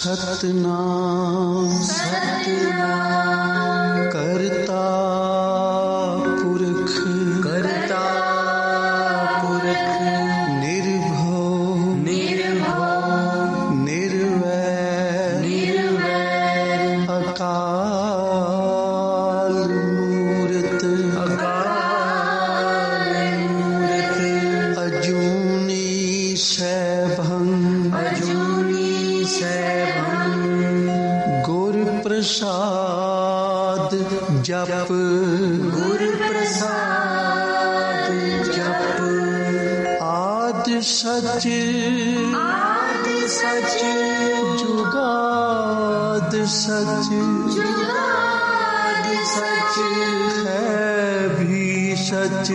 ਸਤਿਨਾਮ ਸਤਿਨਾਮ ਕਰਤਾ ਪੁਰਖ ਕਰਤਾ ਪੁਰਖ ਨਿਰਭਉ ਨਿਰਭਉ ਨਿਰਵੈਰ ਨਿਰਵੈਰ ਅਕਾਲ ਮੂਰਤ ਅਕਾਲ ਮੂਰਤ ਅਜੂਨੀ ਸੈਭੰ ਅਜੂਨੀ ਸੈਭੰ ਗੁਰ ਪ੍ਰਸਾਦ ਜਪ ਗੁਰ ਪ੍ਰਸਾਦ ਜਪ ਆਦਿ ਸਚ ਜੁਗਾਦ ਸਚ ਜੁਗਾਦ ਸਚ ਹੈ ਵੀ ਸਚ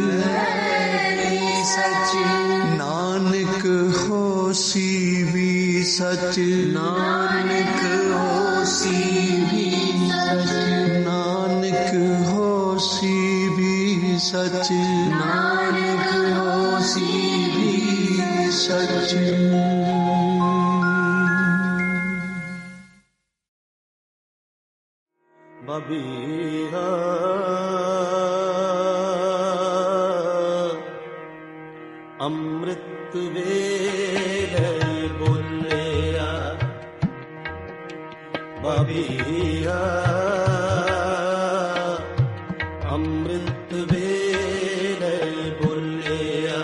ਸਚ ਨਾਨਕ ਹੋਸੀ ਵੀ ਸਚ ਨਾਨਕ ਹੋਸੀ ਵੀ ਸਚ ਨਾਨਕ ਹੋਸੀ ਵੀ ਸਚ ਨਾਨਕ ਹੋਸੀ ਵੀ ਸਚ। ਬਬੀਹਾ ਅੰਮ੍ਰਿਤ ਵੇਲੇ ਬੋਲਿਆ ਬਬੀਹਾ ਅੰਮ੍ਰਿਤ ਵੇਲੇ ਬੋਲਿਆ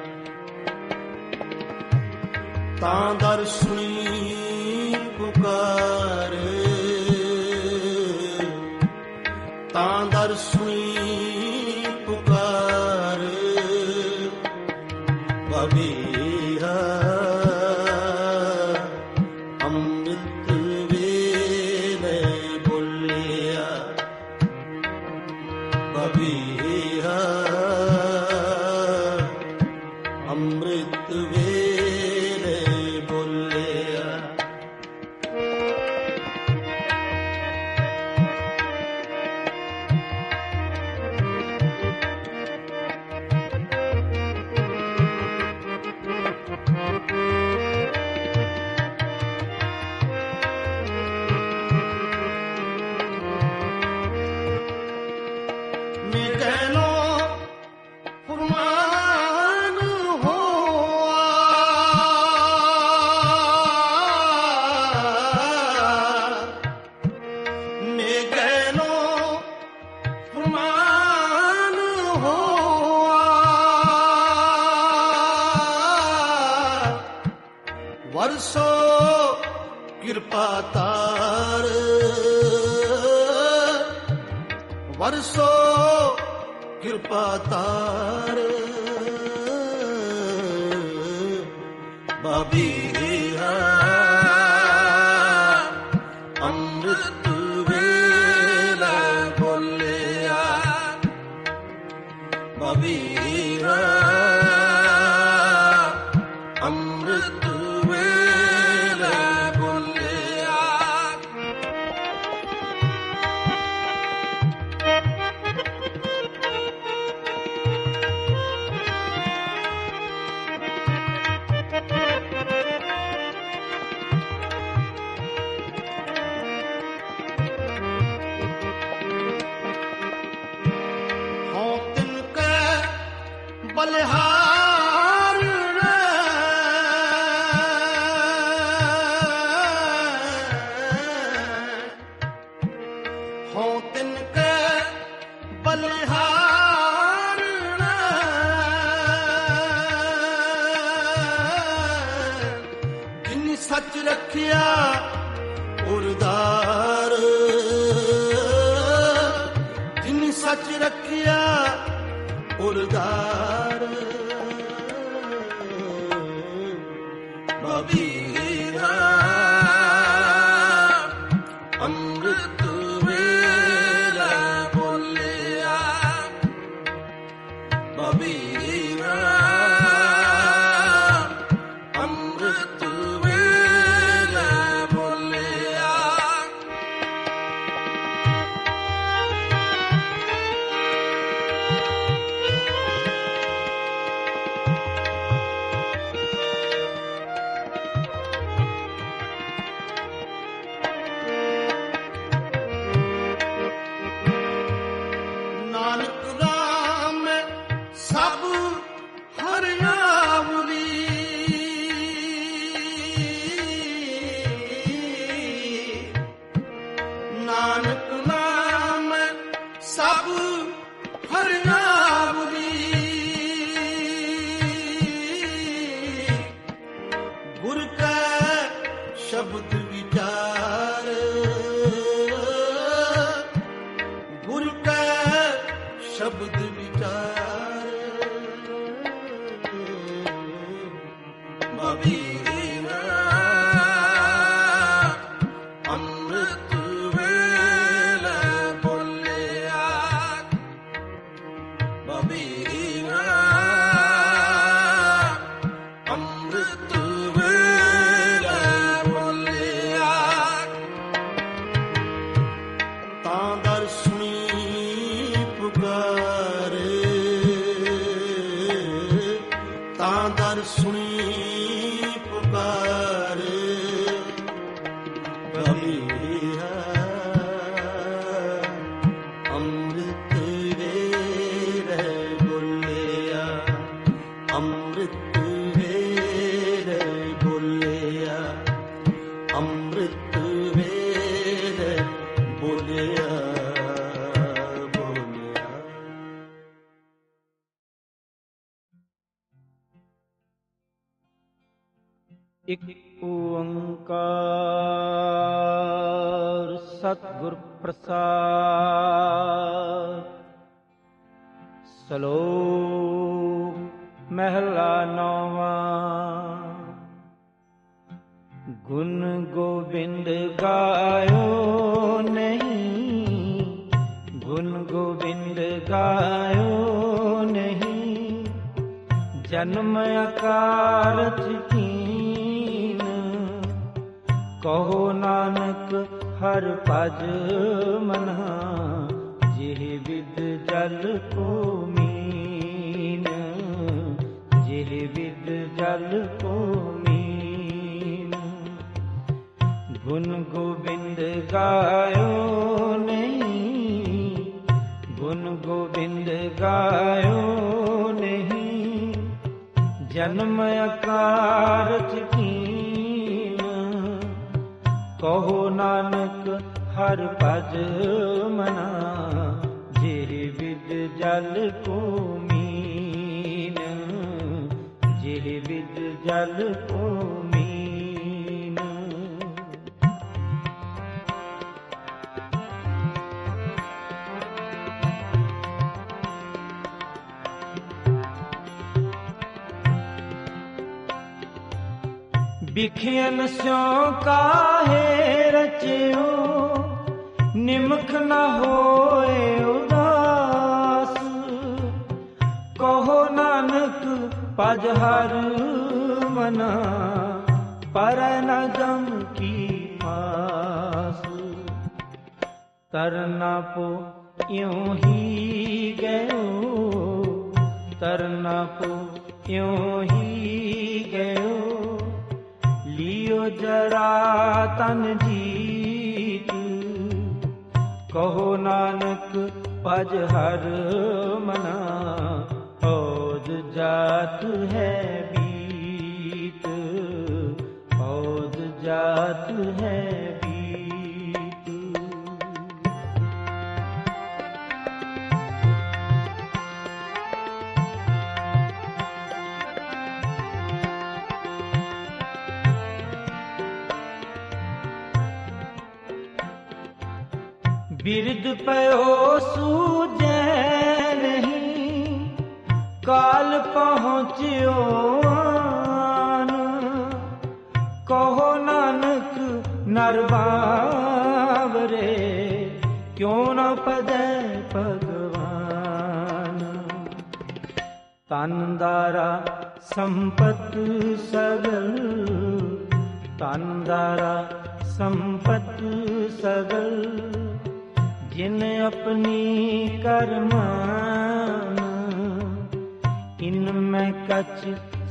ਤਾਂ ਦਰ ਸੁਣੀ ਪੁਕਾਰ ਤਾਂ ਦਰ ਸੁਣੀ ਪੁਕਾਰ ਬਬੀਹਾ ਅੰਮ੍ਰਿਤ ਵੇਲੇ ਬੋਲਿਆ ਬਬੀਹਾ ਅੰਮ੍ਰਿਤ ਵੇਲੇ ਬੋਲਿਆ। ਵਰਸੋ ਕਿਰਪਾ ਤਾਰ ਵਰਸੋ ਕਿਰਪਾ ਤਾਰ ਬਬੀਹਾ ਅੰਮ੍ਰਿਤ ਵੇਲੇ ਬੋਲਿਆ ਬਬੀਹਾ ਅੰਮ੍ਰਿਤ ਵੇਲੇ ਬੋਲਿਆ। ਹੋਂ ਤਿਨ ਕੈ ਬਲਿਹਾਰ ਹੋਂ ਤਿਨ ਕੈ ਬਲਿਹਾਰ ਜਿਨ ਸੱਚ ਰੱਖਿਆ ਉਰਦਾਰ ਜਿਨ ਸੱਚ ਰੱਖਿਆ ਉਰਦਾਰ ਬਬੀਹਾ ਅੰਮ੍ਰਿਤ ਵੇਲੇ ਬੋਲਿਆ ਬਬੀਹਾ ਅੰਮ੍ਰਿਤ ਵੇਲੇ ਬੋਲਿਆ। ਸ਼ਬਦ ਵਿਚਾਰ, ਗੁਰ ਕੈ ਸ਼ਬਦ ਵਿਚਾਰ, ਬਬੀਰਾ ਅੰਮ੍ਰਿਤ ਵੇਲੇ ਬੋਲਿਆ, ਬਬੀਰਾ ਅੰਮ੍ਰਿਤ ਵੇਲੇ ਬੋਲਿਆ, ਤਾਂ ਦਰ ਸੁਣੀ ਪੁਕਾਰੇ, ਤਾਂ ਦਰ ਸੁਣੀ ਪੁਕਾਰੇ, ਬਬੀਰਾ ਅੰਮ੍ਰਿਤ ਵੇਲੇ ਬੋਲਿਆ, ਅੰਮ੍ਰਿਤ ਵੇਲੇ ਬੋਲਿਆ, ਅੰਮ੍ਰਿਤ ਵੇਲੇ ਬੋਲਿਆ, ਬੋਲਿਆ। ਇਕ ਓੰਕਾਰ ਸਤਿਗੁਰ ਪ੍ਰਸਾਦ। ਸ਼ਲੋਕ ਮਹਿਲਾ ਨੌਵਾਂ। ਗੁਣ ਗੋਬਿੰਦ ਗਾਇਓ ਨਹੀਂ, ਗੁਣ ਗੋਬਿੰਦ ਗਾਇਓ ਨਹੀਂ, ਜਨਮ ਅਕਾਰਥ ਕੀਨ, ਕਹੋ ਨਾਨਕ ਹਰ ਭਜ ਮਨ੍ਹਾ, ਜਿਹ ਵਿਦ ਜਲ ਕੋ ਮੀਨ, ਜਿਹ ਵਿਦ ਜਲ ਕੋ ਮੀਨ। ਗੁਣ ਗੋਬਿੰਦ ਗਾਇਓ ਨਹੀਂ, ਗੁਣ ਗੋਬਿੰਦ ਗਾਇਓ ਨਹੀਂ, ਜਨਮ ਅਕਾਰਥ ਕੀਨ, ਕਹੋ ਨਾਨਕ ਹਰ ਭਜ ਮਨ੍ਹਾ, ਜਿਹ ਵਿਦ ਜਲ ਕੋ ਮੀਨ, ਜਿਹ ਵਿਦ ਜਲ ਕੋ ਮੀਨ। ਬਿਖਿਆਨ ਸਿਉ ਕਾਹੇ ਰਚਿਓ, ਨਿਮਖ ਨ ਹੋਏ ਉਦਾਸ, ਕਹੋ ਨਾਨਕ ਭਜ ਹਰ ਮਨਾ, ਪਰੈ ਨ ਜਮ ਕੀ ਮਾਸ। ਤਰਨਾ ਪੋ ਇਉਂ ਹੀ ਗਇਓ, ਤਰਨਾ ਪੋ ਇਉਂ ਹੀ ਗਇਓ, ਲਿਓ ਜਰਾ ਤਨ ਜੀਤ, ਕਹੋ ਨਾਨਕ ਭਜ ਹਰ ਮਨਾ, ਔਦ ਜਾਤ ਹੈ ਬੀਤ, ਔਦ ਜਾਤ ਹੈ ਬੀਤ। ਬਿਰਧ ਪਇਓ ਸੂਝੈ ਨਹੀਂ, ਕਾਲ ਪਹੁੰਚਿਓ ਆਨ, ਕਹੋ ਨਾਨਕ ਨਰ ਬਾਵਰੇ, ਕਿਉ ਨ ਪਜੈ ਭਗਵਾਨ। ਤਨ ਦਾਰਾ ਸੰਪਤ ਸਗਲ, ਤਨ ਦਾਰਾ ਸੰਪਤ ਸਗਲ, ਜਿਨ ਆਪਣੀ ਕਰਮਾਨ, ਇਨ ਮੈਂ ਕਛ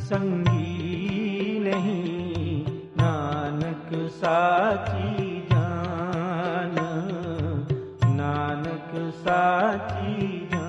ਸੰਗੀ ਨਹੀਂ, ਨਾਨਕ ਸਾਚੀ ਜਾਨ, ਨਾਨਕ ਸਾਚੀ ਜਾਨ।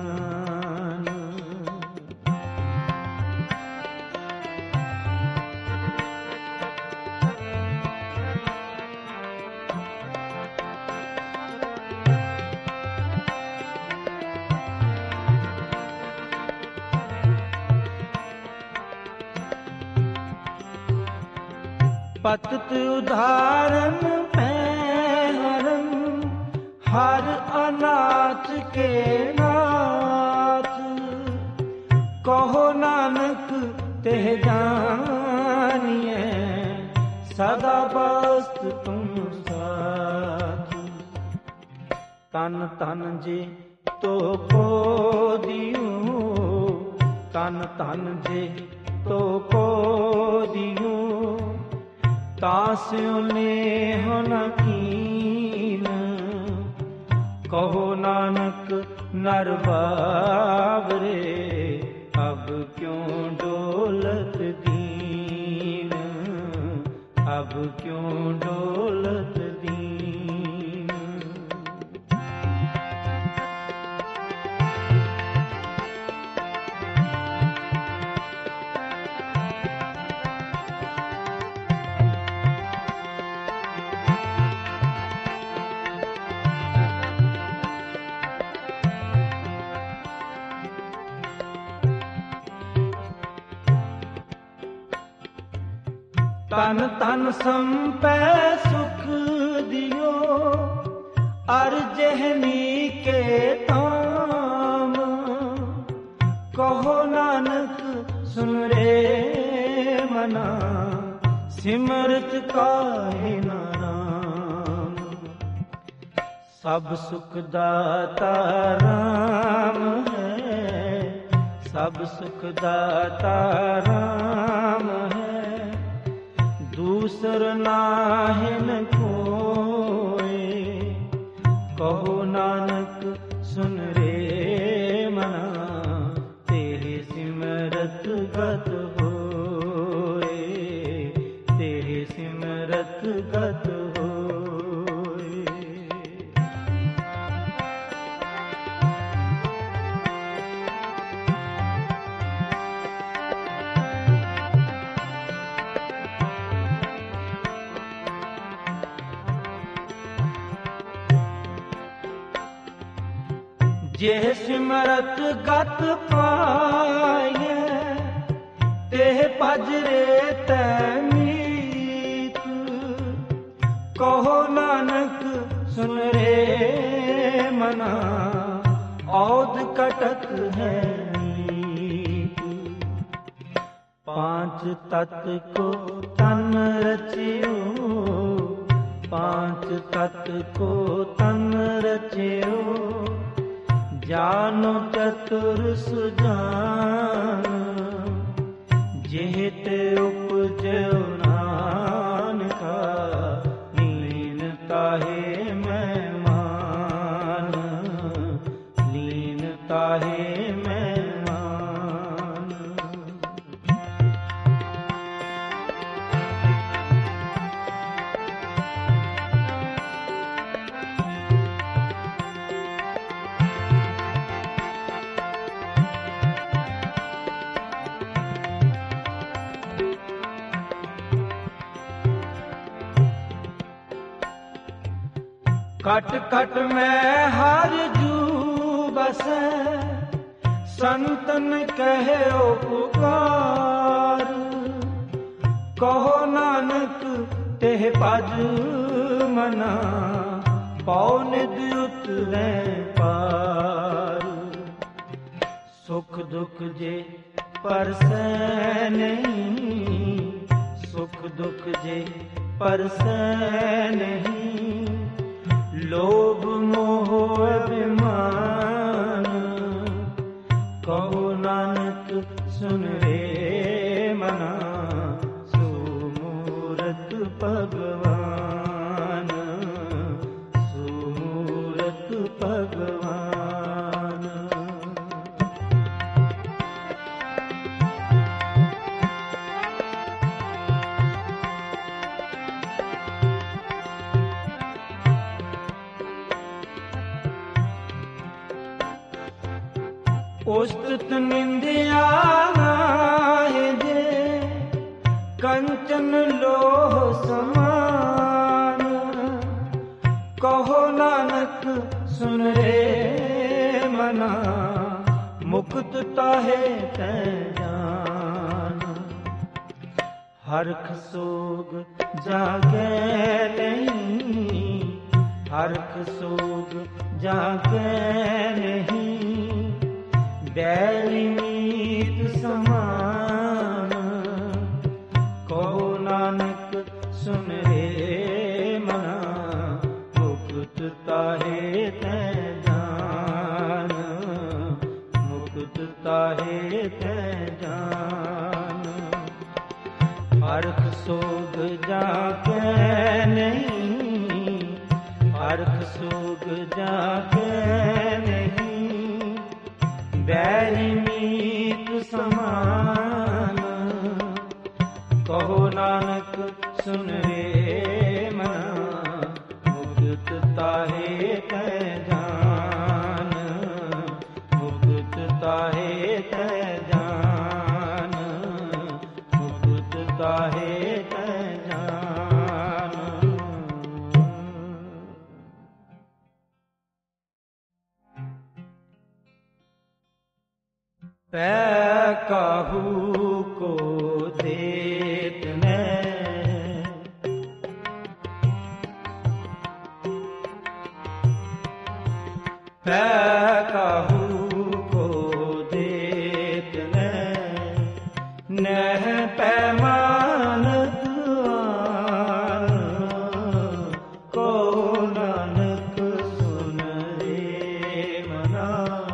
पतत उदाहरण पैहरन हर अनाथ के नाथ। कहो नानक तेह जानिए सदा बस्त तुम साथ। तन तन जे तो को दियो तन तन जे तो को दियो तास्यो नेह न कीन। कहो नानक नर बावरे अब क्यों डोलत दीन। अब क्यों डोलत दीन। तन तन संपै सुख दियो अर जेहनी के ताम। कहो नानक सुन रे मना सिमरत काहे न राम। सब सुख दाता राम है सब सुख दाता राम है। दूसर नाहिन कोय कहो नानक सुन रे मना तेरे सिमरत गत होए। तेरे सिमरत गत होए। जे सिमरत गत पाए तेह पजरे तमीत। कहो नानक सुन रे मना औद कटक है नीत। पांच तत्व को तन रचियो पांच तत्व को तन रचियो। जानो चतुर सुजान जेत उपजो नानका। लीन ताहे मैं मान लीन ताहे मैं मान। खट खट में हर जू बसे संतन कहे पुकार। कहो नानक तेह पद मना पौनिद उतरे पार। सुख दुख जे परसै नहीं सुख दुख जे परसै नहीं। लोभ मोह अभिमान कहो नानक सुन रे मना। सुमूरत भगवान सुमूरत भगवान। उस्तत निंदिया है जे कंचन लोह समान। कहो नानक सुन रे मना मुक्त ताहे तै जान। ਹਰਖ ਸੋਗ ਜਾਗੈ ਨਹੀਂ, ਹਰਖ ਸੋਗ ਜਾਗੈ ਨਹੀਂ, ਬੈਰੀ ਮੀਤ ਸਮਾਨ। ਕਹੋ ਨਾਨਕ ਸੁਨ ਰੇ ਮਨਾ, ਮੁਕਤ ਤਾਹੇ ਤੈ ਜਾਨ, ਮੁਕਤ ਤਾਹੇ ਤੈ ਜਾਨ। ਹਰਖ ਸੋਗ ਜਾਗੈ ਨਹੀਂ, ਹਰਖ ਸੋਗ ਜਾਗੈ ਨਹੀਂ, ਬੈਰੀ ਮੀਤ ਸਮਾਨ। ਕਹੋ ਨਾਨਕ ਸੁਨ ਰੇ ਮਨਾ, ਮੁਕਤ ਤਾਹੇ ਤੈ ਜਾਨ, ਮੁਕਤ ਤਾਹੇ ਤੈ ਜਾਨ, ਮੁਕਤ ਤਾਹੇ ਤੈ ਜਾਨ। ਪੈ ਕਾਹੂ ਕੋ ਦੇਤ ਨੇ, ਪੈ ਕਾਹੂ ਕੋ ਦੇਤ ਨੇ, ਨਹਿ ਪੈਮਾਨ ਦੁਆਰ। ਕਹੋ ਨਾਨਕ ਸੁਨ ਰੇ ਮਨਾ,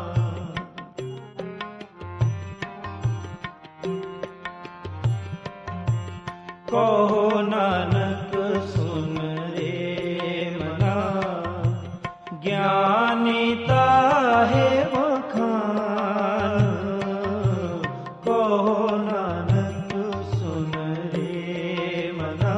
ਕਹੋ ਨਾਨਕ ਸੁਨ ਰੇ ਮਨਾ, ਗਿਆਨੀ ਤਾਹੇ ਵਖਾਨ। ਕਹੋ ਨਾਨਕ ਸੁਨ ਰੇ ਮਨਾ,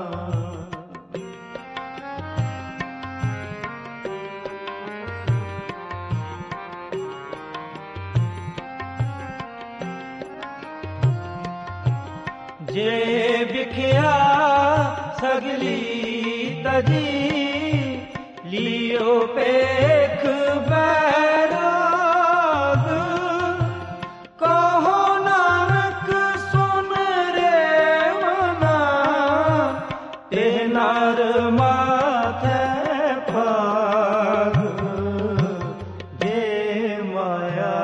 ਜੇ ਵਿਖਿਆ ਸਗਲੀ ਤਜੀ, ਲਿਓ ਪੇਖ ਬੈਰਾਗ। ਕਹੋ ਨਾਨਕ ਸੁਨ ਰੇ ਮਨਾ, ਤੇ ਨਰ ਮਾਥੈ ਭਾਗ। ਜੇ ਮਾਇਆ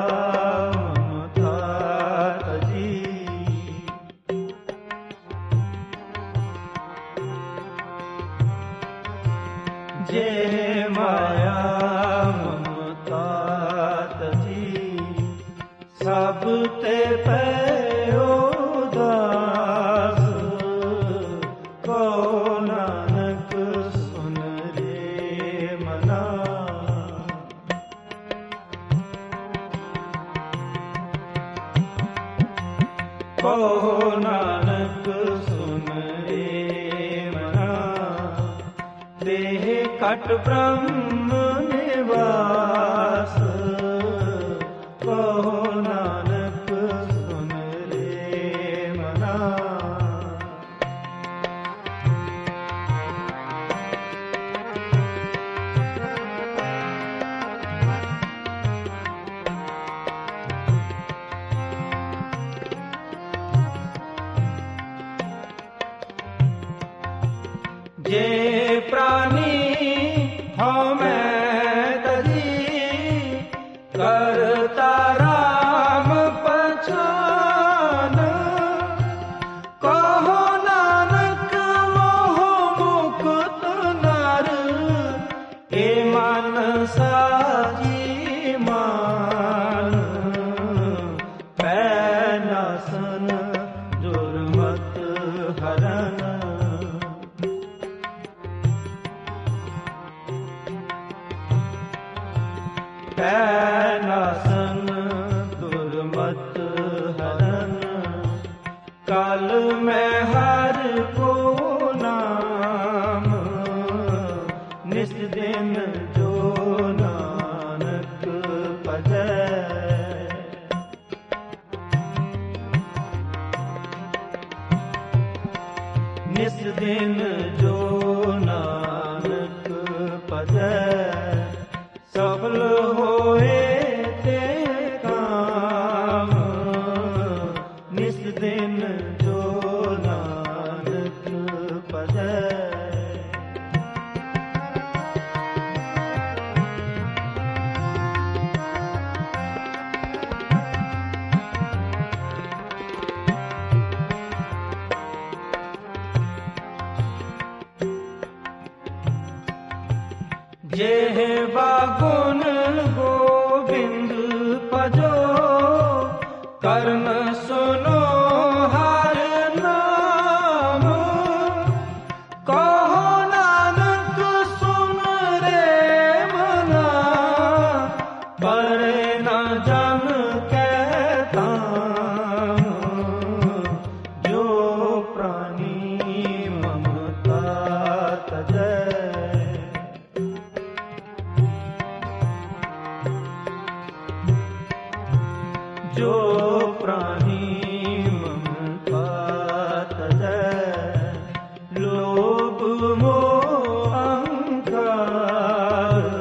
ਮਮਤਾ ਤਜੀ, ਜੇ ਮਾਇਆ ਮਮਤਾ ਤਜੀ, ਸਭ ਤੇ ਪਇਓ ਦਾਸ। ਕਹੋ ਨਾਨਕ ਸੁਨ ਰੇ ਮਨਾ, ਕਹੋ ਨਾਨਕ ਸੁਨ ਰੇ ਮਨਾ, ਦੇਹ ਘਟ ਬ੍ਰਹਮ ਨਿਵਾਸ। ਕਹੋ ਨਾਨਕ ਸੁਨ ਰੇ ਮਨਾ, ਜੇ ਪ੍ਰਾਨੀ ਹਉ ਮੈਂ ਤਜੀ, ਕਰਤਾ ਰਾਮ ਪਛਾਨ। ਕਹੋ ਨਾਨਕ ਮੋਹ ਮੁਕਤ ਨਰ, ਏ ਮਨ ਸਾਜੀ ਮਾਨ। ਪੈ ਨਾਸਨ ਦੁਰਮਤ ਹਰਨ, ਪੈ ਨਾਸਨ ਦੁਰਮਤ ਹਰਨ। ਕਲ ਮੈਂ ਹਰ ਕੋ ਨਾਮ, ਨਿਸ ਦਿਨ ਜੋ ਨਾਨਕ ਭਜੈ। ਨਿਸ ਦਿਨ ਜੋ ਨਾਨਕ ਭਜੈ, ਸਫਲ ਹੋਏ ਤੇ जेहवा गुण गोविंद भजो कर्ण सुनो हर नाम कहो नानक सुन रे मना परे न जन कहता जो प्राणी ममता तजै जो प्राणी ममता तजै लोभ मोह अहंकार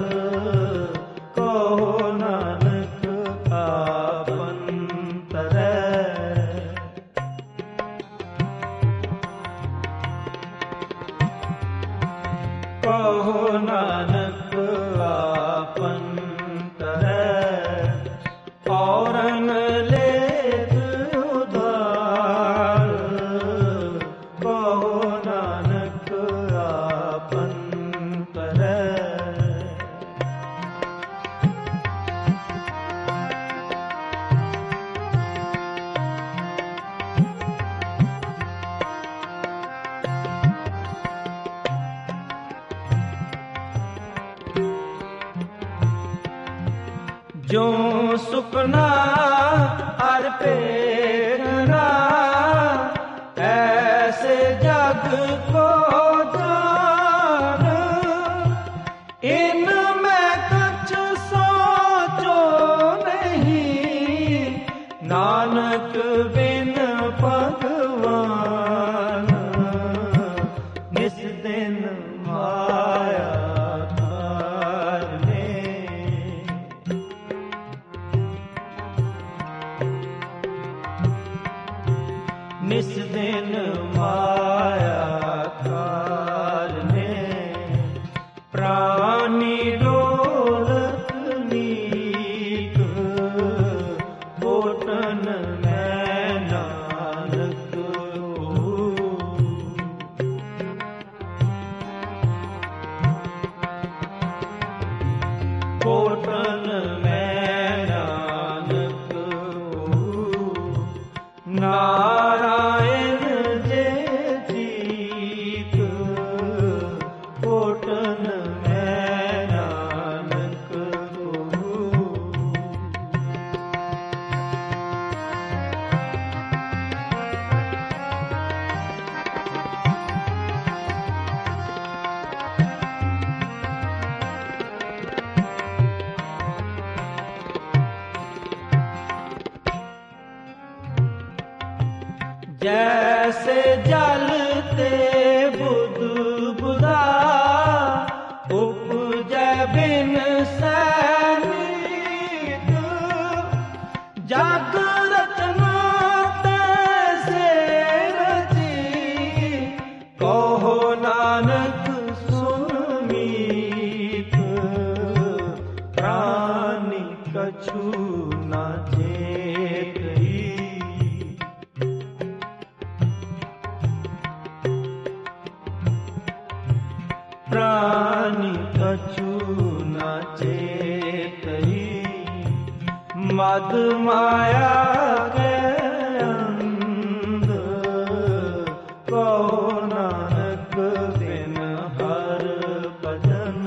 कहो नानक आपन तरै कहो नानक आपन तरै औरन लेत उधार कहो नानक आपन तरै जो सुपना हर पेरना ऐसे जग को जान इनमें कुछ सोचो नहीं नानक बिन भगवान निस दिन माया निस दिन माया काल ने प्राणी डोलत नीक बोटन में नानक बोटन में नानक नारायण जे जीत कोटन में नानक जैसे जलते बुध बुधा उपजै बिन सैनिक जग रचना तैसे रची कहो नानक सुन मीत प्राणी कछु न चेतई प्राणी कछु न चेतई मद माया के अंध कहो नानक बिन हर भजन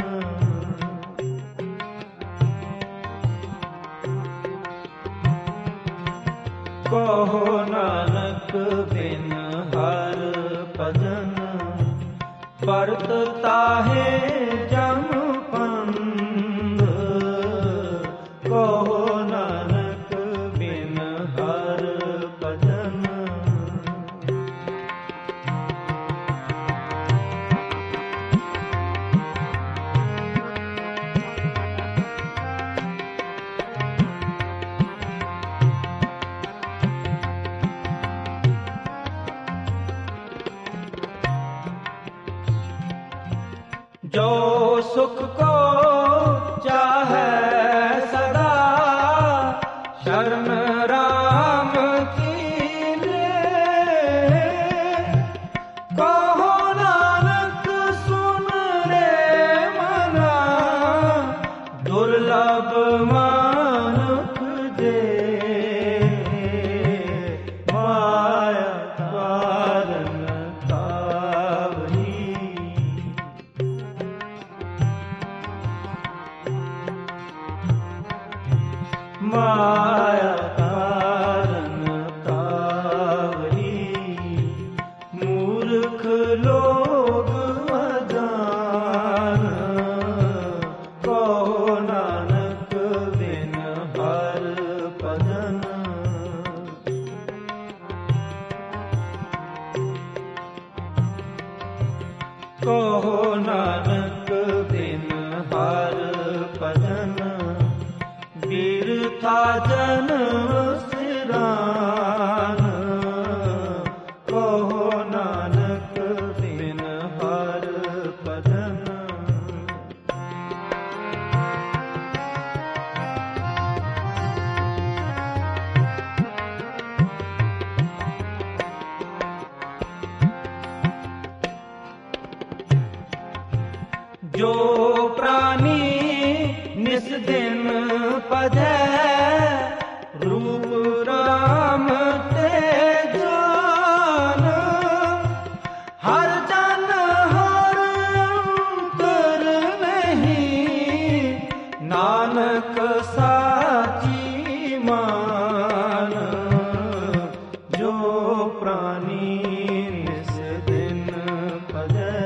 कहो नानक बिन हर भजन परतता है जम पंध कहो नानक बिन हर भजन जो सुख को चाहे सदा शरण राम की ले कहो नानक सुन रे मना ਮਾਇਆ ਕਾਰਨ ਤਾਵਰੀ, ਮੂਰਖ ਲੋਗ ਅਜਾਨ, ਕਹੋ ਨਾਨਕ ਬਿਨ ਹਰ ਭਜਨ। ਕਹੋ ਨਾਨਕ ਬਿਨ ਹਰ ਭਜਨ, ਬਿਰਥਾ ਜਨਮ ਸਿਰਾਨ, ਕਹੋ ਨਾਨਕ ਬਿਨ ਹਰ ਭਜਨ। ਜੋ ਪ੍ਰਾਨੀ ਨਿਸ ਦਿਨ ਭਜੈ, ਰੂਪ ਰਾਮ ਤੇ ਜਾਨ, ਹਰ ਜਨ ਹਰ ਅੰਤਰ ਨਹੀਂ, ਨਾਨਕ ਸਾਚੀ ਮਾਨ। ਜੋ ਪ੍ਰਾਨੀ ਨਿਸ ਦਿਨ ਭਜੈ,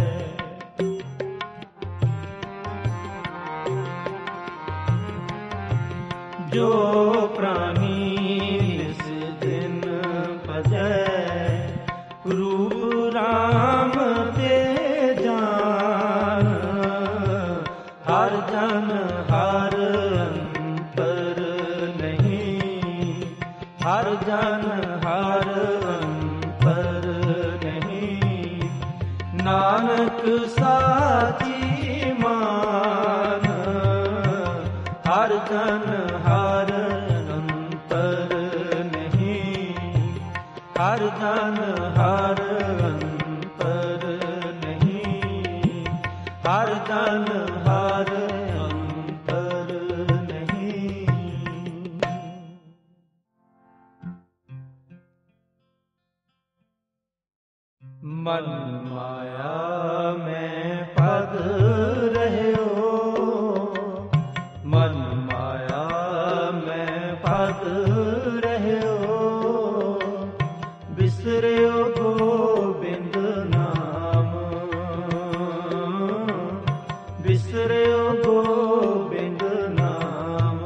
ਜੋ ਪ੍ਰਾਨੀ ਨਿਸ ਦਿਨ ਭਜੈ, ਰੂਪ ਰਾਮ ਤੇ ਜਾਨ, ਹਰ ਜਨ ਹਰ ਅੰਤਰ ਨਹੀਂ, ਹਰ ਜਨ ਹਰ ਅੰਤਰ ਨਹੀਂ, ਨਾਨਕ ਸਾਚੀ ਮਾਨ। ਹਰ ਜਨ ਹਰ ਅੰਤਰ ਨਹੀਂ, ਹਰ ਜਨ ਹਰ ਅੰਤਰ ਨਹੀਂ, ਹਰ ਜਨ ਹਰ ਅੰਤਰ ਨਹੀਂ। ਮਨ ਮਾਇਆ ਮੈਂ ਪਦ ਰਹਿਓ, ਮਨ ਮਾਇਆ ਮੈਂ ਪਦ ਰਹਿਓ, ਬਿਸਰਿਓ ਗੋਬਿੰਦ ਨਾਮ, ਬਿਸਰਿਓ ਗੋਬਿੰਦ ਨਾਮ।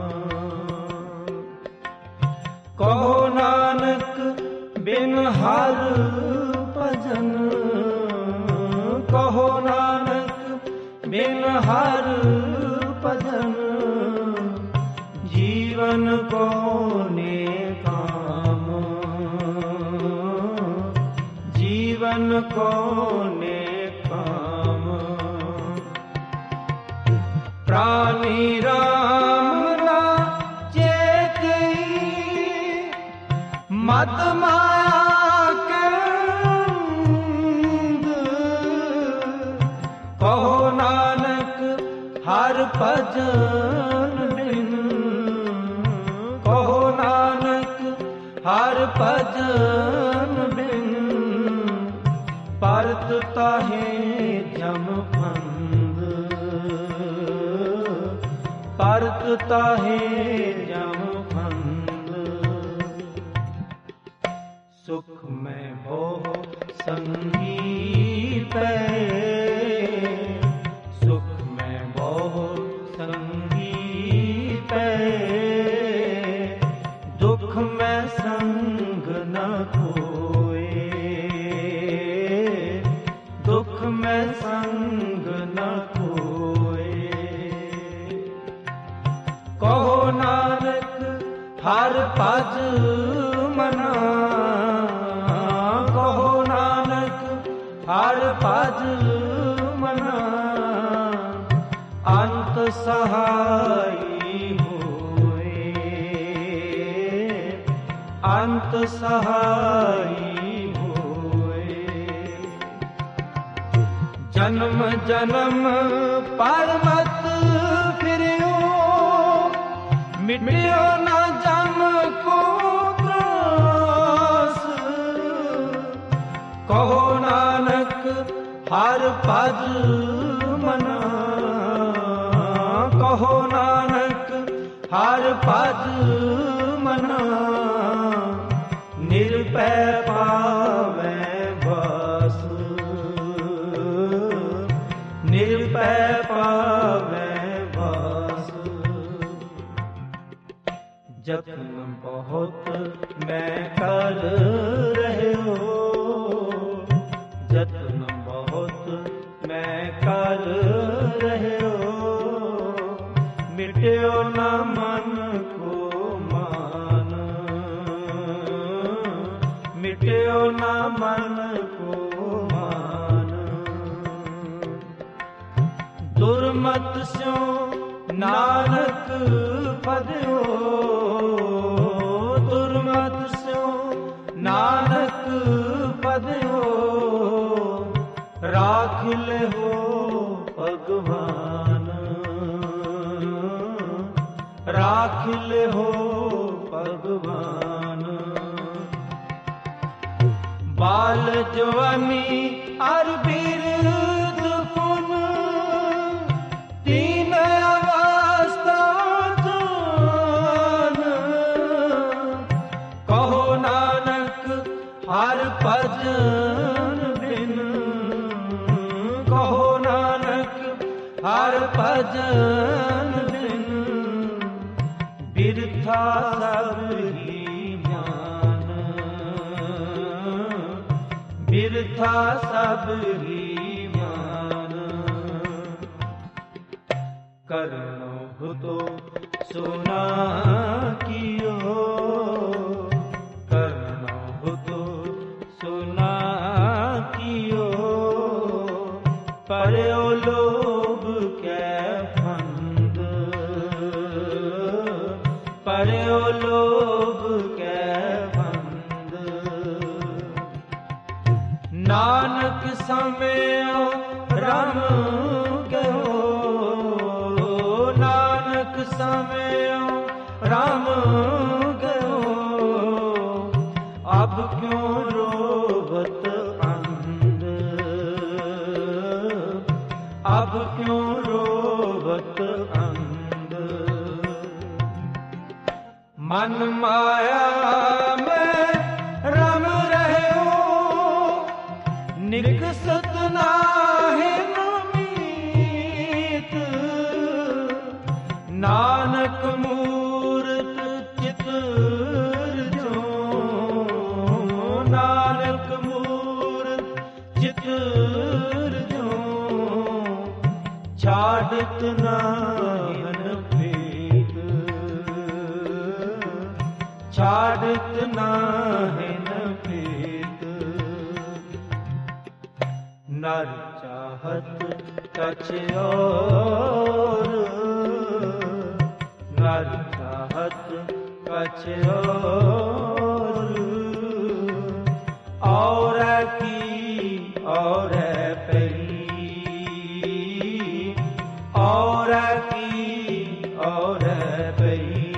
ਕਹੋ ਨਾਨਕ ਬਿਨ ਹਰ ਭਜਨ, ਕਹੋ ਨਾਨਕ ਬਿਨ ਹਰ ਭਜਨ, ਜੀਵਨ ਕੋ ਨੇਕਾਮ, ਜੀਵਨ ਕੋ ਨੇਕਾਮ। ਪ੍ਰਾਨੀ ਰਾਮ ਨਾ ਚੇਤਈ, ਮਤ ਮਾਇਆ ਕਹੋ ਨਾਨਕ ਹਰ ਭਜਨ ਬਿਨ, ਕਹੋ ਨਾਨਕ ਹਰ ਭਜਨ ਬਿਨ, ਪਰਤ ਤਾਹੇ ਜਮ ਫੰਦ, ਪਰਤ ਤਾਹੇ ਜਮ ਫੰਦ। ਸੁਖ ਮੈਂ ਭੋ ਸੰਗੀ ਪੈ, ਸੁਖ ਮੈਂ ਬਹੁ ਸੰਗੀ ਪੈ, ਦੁਖ ਮੈਂ ਸੰਗ ਨ ਕੋਏ, ਦੁਖ ਮੈਂ ਸੰਗ ਨ ਕੋਏ। ਕਹੋ ਨਾਨਕ ਹਰ ਭਜ ਮਨਾ, ਕਹੋ ਨਾਨਕ ਹਰ ਭਜ ਮਨਾ, ਅੰਤ ਸਹਾਈ ਹੋਏ, ਅੰਤ ਸਹਾਈ ਹੋਏ। ਜਨਮ ਜਨਮ ਪਰਮਤ ਫਿਰਿਓ, ਮਿਟਿਓ ਨਾ ਜਮ ਕੋ ਤਰਾਸ, ਕਹੋ ਨਾਨਕ ਹਰ ਭਜ ਮਨਾ, ਕਹੋ ਨਾਨਕ ਹਰ ਪਦ ਮਨਾ, ਨਿਰਭੈ ਪਾਵੈ ਵਾਸ, ਨਿਰਭੈ ਪਾਵੈ ਵਾਸ। ਜਤਨ ਬਹੁਤ ਮੈਂ ਕਰ ਰਹਿਓ, ਜਤਨ ਬਹੁਤ ਮੈਂ ਕਰ ਰਹਿਓ, ਮਿਟਿਓ ਨਾ ਮਨ ਕੋ ਮਾਨ, ਮਿਟਿਓ ਨਾ ਮਨ ਕੋ ਮਾਨ। ਦੁਰਮਤ ਸਿਉ ਨਾਨਕ ਫਦਿਓ, ਦੁਰਮਤ ਸਿਉ ਨਾਨਕ ਫਦਿਓ, ਰਾਖ ਲਿਓ ਭਗਵਾਨ, ਰਾਖ ਲਿਓ ਭਗਵਾਨ। ਬਾਲ ਜਵਾਨੀ ਅਰ ਬਿਰਧ ਪੁਨ, ਤੀਨ ਅਵਸਥਾ ਜਾਨ। ਕਹੋ ਨਾਨਕ ਹਰ ਭਜਨ ਬਿਨ, ਕਹੋ ਨਾਨਕ ਹਰ ਭਜਨ ਬਿਨ, ਬਿਰਥਾ ਸਭ ਹੀ ਮਾਨ, ਬਿਰਥਾ ਸਭ ਹੀ ਮਾਨ। ਕਰਨੋ ਤੋ ਸੁਨਾ ਕੀਓ, ਕਰਨੋ ਤੋ ਸੁਨਾ ਕੀਓ, ਪਰਿਓ ਲੋਭ ਕੈ ਫੰਦ, ਪਰਿਓ ਲੋਭ ਕੈ ਫੰਦ। ਨਾਨਕ ਸਮਿਓ ਰਮ ਗਇਓ, ਨਾਨਕ ਸਮਿਓ ਰਮ ਗਇਓ, ਅਬ ਕਿਉ ਰੋਵਤ ਅੰਧ, ਅਬ ਕਿਉ ਰੋਵਤ ਅੰਧ। ਮਨ ਮਾਇਆ ਮੈਂ ਰਮ ਰਹਿਓ, ਨਿਕਸਤ ਨਾਹਿ ਨਮੀਤ। ਨਾਨਕ ਮੂਰਤ ਚਿਤਰ ਜੋ, ਨਾਨਕ ਮੂਰਤ ਚਿਤਰ ਜੋ, ਛਾੜਤ ਨਾਹਨ ਭੇਦ, ਛਾੜਤ ਨਾਹਿਨ ਭੇਦ। ਨਰ ਚਾਹਤ ਕਛ ਔਰ, ਨਰ ਚਾਹਤ ਕਛ ਔਰ, ਔਰੈ ਕੀ ਔਰੈ ਪਈ, ਔਰੈ ਕੀ ਔਰੈ ਪਈ।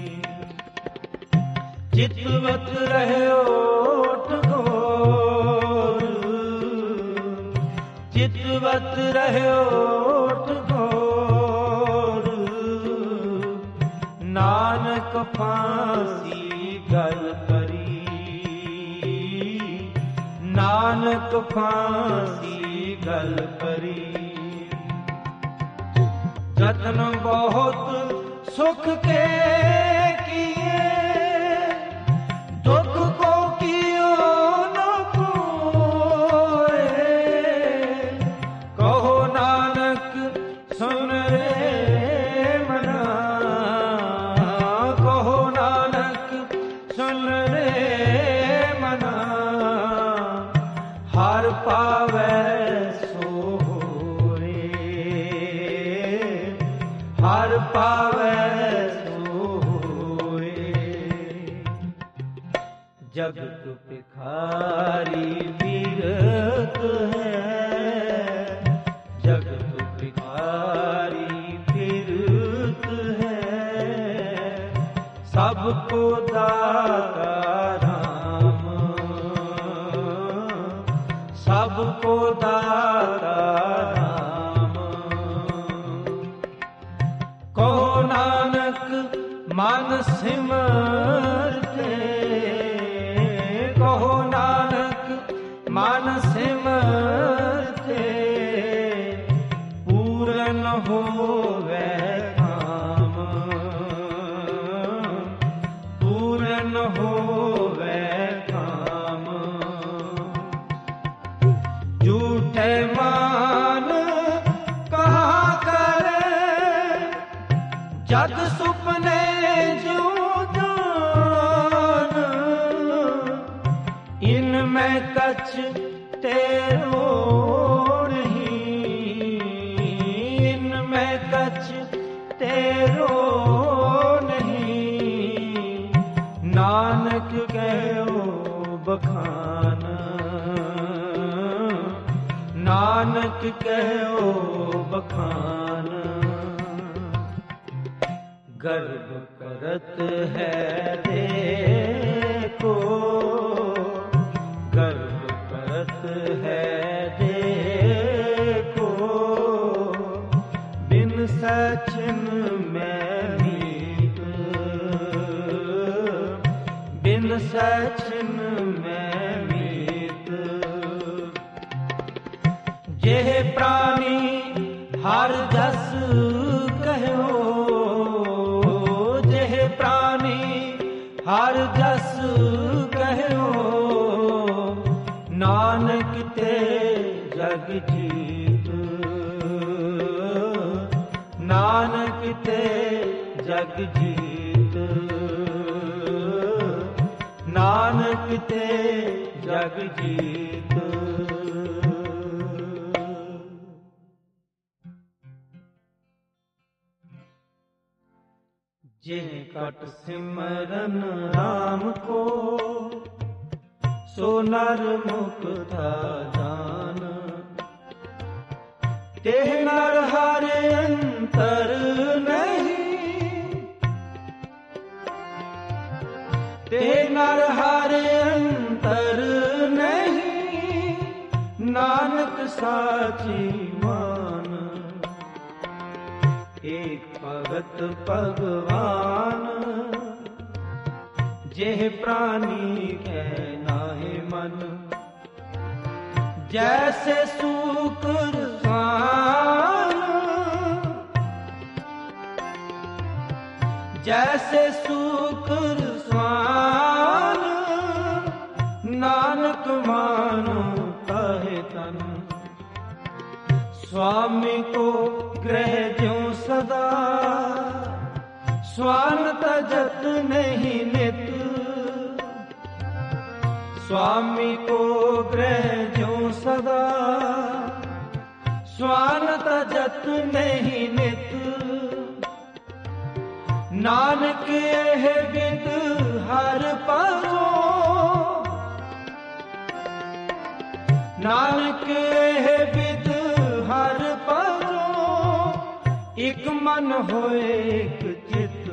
ਚਿਤਵਤ ਰਹਿਓ ਠਗੋਰ, ਚਿਤਵਤ ਰਹਿਓ ਠਗੋਰ। ਨਾਨਕ ਫਾਂਸੀ ਗਲ ਪਰੀ, ਨਾਨਕ ਫਾਂਸੀ ਗਲ ਪਰੀ। ਜਤਨ ਬਹੁਤ ਸੁਖ ਕੇ ਕੀਏ, ਦੁਖ ਕੋ ਕੀਓ ਨ ਕੋਇ। ਕਹੋ ਨਾਨਕ ਸੁਨ ਰੇ ਮਨਾ, ਕਹੋ ਨਾਨਕ ਸੁਨ ਰੇ ਮਨਾ। ਹਰ ਪਾਵੈ ਸੋ ਹੋਏ, ਹਰ ਪਾਵੈ ਸੋ ਹੋਏ। ਜਗਤ ਭਿਖਾਰੀ ਵੀਰਤ ਹੈ, ਜਗਤ ਭਿਖਾਰੀ ਵੀਰਤ ਹੈ। ਸਭ ਕੋ ਦਾਤਾ ਰਾਮ, ਸਭ ਕੋ ਦਾਤਾ ਰਾਮ। ਕਹੋ ਨਾਨਕ ਮਨ ਸਿਮਰਤੇ, ਕਹੋ ਨਾਨਕ ਮਨ ਸਿਮਰਤੇ, ਪੂਰਨ ਹੋਵੇ ਕਾਮ, ਪੂਰਨ ਹੋਵੇ ਕਾਮ। ਝੂਠੇ ਮਾਨ ਕਹਾ ਕਰੇ, ਜਗ ਸੁਪਨੇ ਜੋ ਜਾਨ, ਇਨ ਮੈਂ ਕਛ ਤੇਰੋ ਨਹੀਂ, ਇਨ ਮੈਂ ਕਛ ਤੇਰੋ ਨਹੀਂ। ਨਾਨਕ ਕਹਿਓ ਬਖਾਨ, ਨਾਨਕ ਕਹਿਓ ਬਖਾਨ। ਗਰਭ ਕਰਤ ਹੈ ਦੇਖੋ, ਗਰਭ ਕਰਤ ਹੈ ਦੇਖੋ, ਬਿਨ ਸਚਿਨ ਮੈਂ ਮੀਤ, ਬਿਨ ਸਚਿਨ ਮੈਂ ਮੀਤ। ਜੇ ਪ੍ਰਾਨੀ ਹਰ ਜਸ ਕਹਿਓ, ਜੇ ਪ੍ਰਾਨੀ ਹਰ ਜਸ ਕਹਿਓ, ਨਾਨਕ ਤੇ ਜਗ ਜੀਤ, ਨਾਨਕ ਤੇ ਜਗ ਜੀਤ, ਨਾਨਕ ਤੇ ਜਗ ਜੀਤ। ਜਿਹ ਕਟ ਸਿਮਰਨ ਰਾਮ ਕੋ, ਸੋ ਨਰ ਮੁਕਤਾ ਜਾਨ। ਤਿਹ ਨਰ ਹਰ ਅੰਤਰ ਨਹੀਂ, ਤਿਹ ਨਰ ਹਰ ਅੰਤਰ ਨਹੀਂ, ਨਾਨਕ ਸਾਚੀ ਮਾਨ। ਏਕ ਭਗਤ ਭਗਵਾਨ, ਜਿਹ ਪ੍ਰਾਨੀ ਕੈ ਨਾਹਿ ਮਨ। ਜੈਸੇ ਸੂਕਰ ਸਵਾਨ, ਜੈਸੇ ਸੂਕਰ ਸਵਾਨ, ਨਾਨਕ ਮਾਨੋ ਤਾਹੇ ਤਨ। स्वामी को ग्रह ज्यों सदा, स्वान तजत नहीं नित। स्वामी को ग्रह ज्यों सदा, स्वान तजत नहीं नित। नानक यह बिद हर पाओ, नानक यह बिद हर पाओ। एक मन होए एक चित,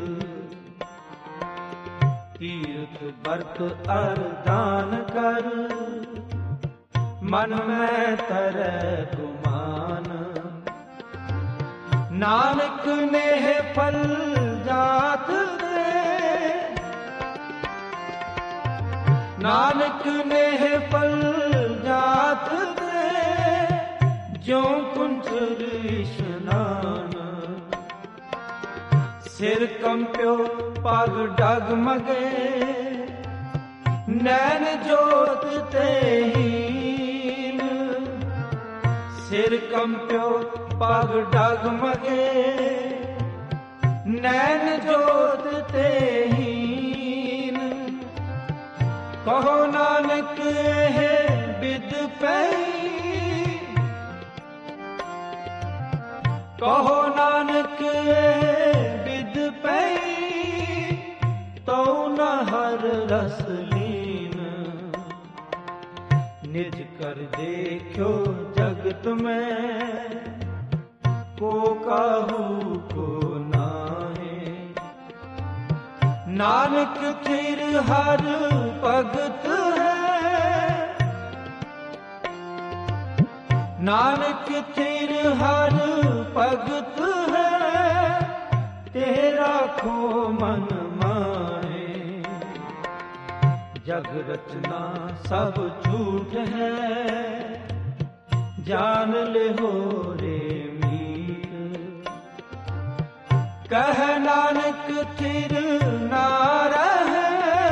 तीर्थ बरत अरदान कर। मन में तरह गुमान, नानक ने फल जात दे। नानक ने फल जात दे, ज्यों कुंचर इशनान। सिर कंप्यो पग डगमगे, नैन जोत ते हीन। सिर कंप्यो पग डगमगे, नैन जोत ते हीन। कहो नानक है बिद पई, कहो नानक बिद पई। तो न हर रस लीन, निज कर देखो जगत में। को काहू को नाहे, नानक थिर हर भगत है। नानक थिर हर भगत है, तेरा खो मन जग रचना सब झूठ है, जान ले हो रे मीत। कह नानक थिर ना रहे,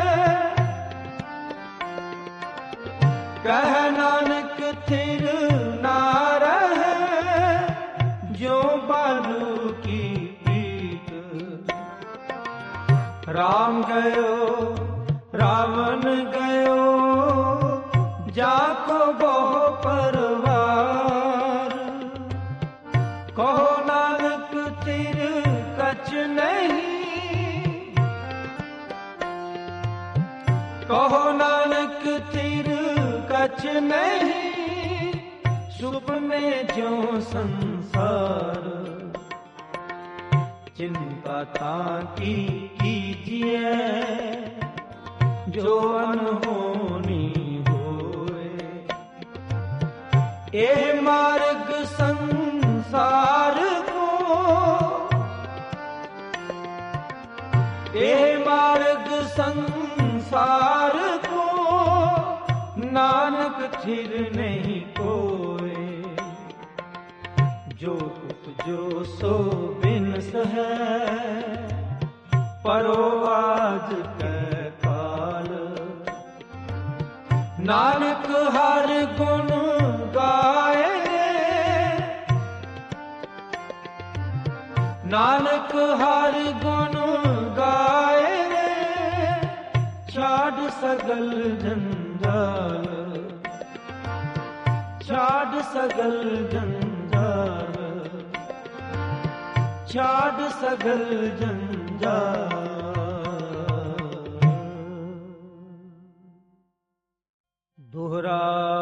कह नानक थिर ना रहे, जो बालू की प्रीत। राम गयो रावण गयो, जाको बहु परवार। कहो नानक थिर कछ नहीं, कहो नानक थिर कछ नहीं, सुपने जो संसार। चिंता ताकी कीजिए, जो अनहोनी होए। ए मार्ग संसार को, ए मार्ग संसार को, नानक थिर नहीं कोए। जो उपजो सो बिनस है, परो आज कै काल। नानक हर गुण गाए, नानक हर गुण गाए। छाड़ सगल जंजाल, छाड़ सगल जंजाल, छाड़ सगल जंजाल। दोहरा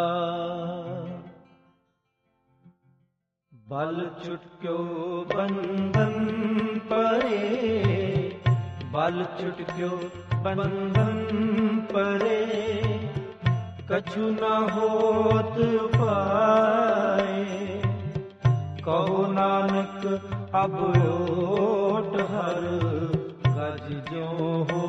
बल चुटक्यो बंधन परे, बल चुटक्यो बंधन परे। कछु न होत पाए, कहो नानक अब ओट हर। गज जो हो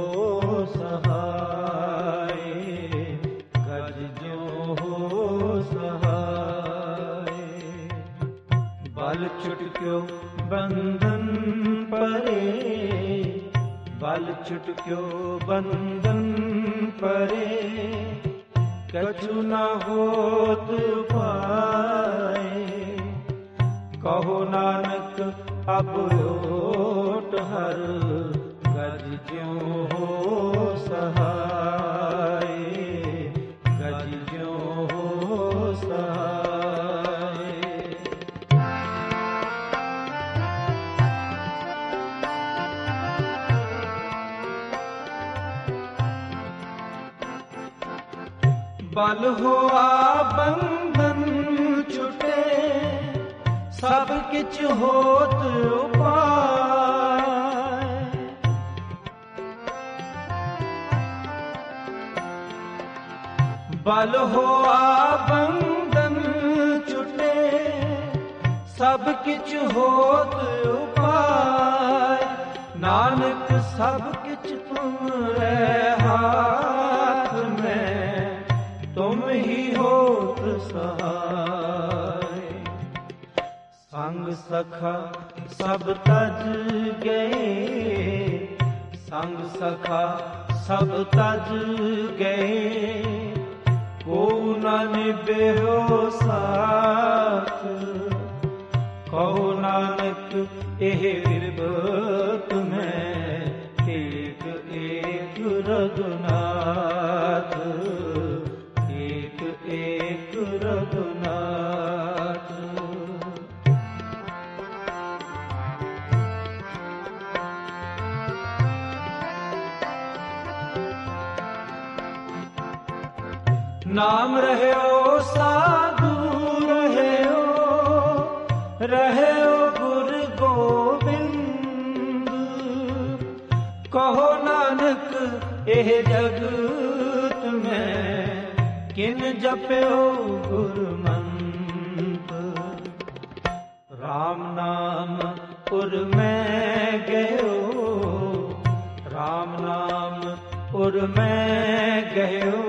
सहाय, गज जो हो सहाय। बल चुटक्यो बंधन परे, बल चुटक्यो बंधन परे। कछु न होत पाए, कहो नानक अब ओट हर। गज ज्यों हो सहाय, गज ज्यों हो सहाय। बल होआ बंधन छुटे, सब किछ होत उपाय। बल होआ बंधन छुटे, सब किछ होत उपाय। नानक सब किछ तुमरे हाथ में, तुम ही होत सहाय। संग सखा सब तज गए, संग सखा सब तज गए। को न निभ्यो साथ, कहो नानक एह बिरबत में। एक एक रघुनाथ, एक एक रघुनाथ। नाम रह्यो साधु रह्यो, रह्यो गुर गोबिंद। कहो नानक एह जगत में, किन जप्यो गुरमंत। राम नाम उर में गयो, राम नाम उर पुर में गयो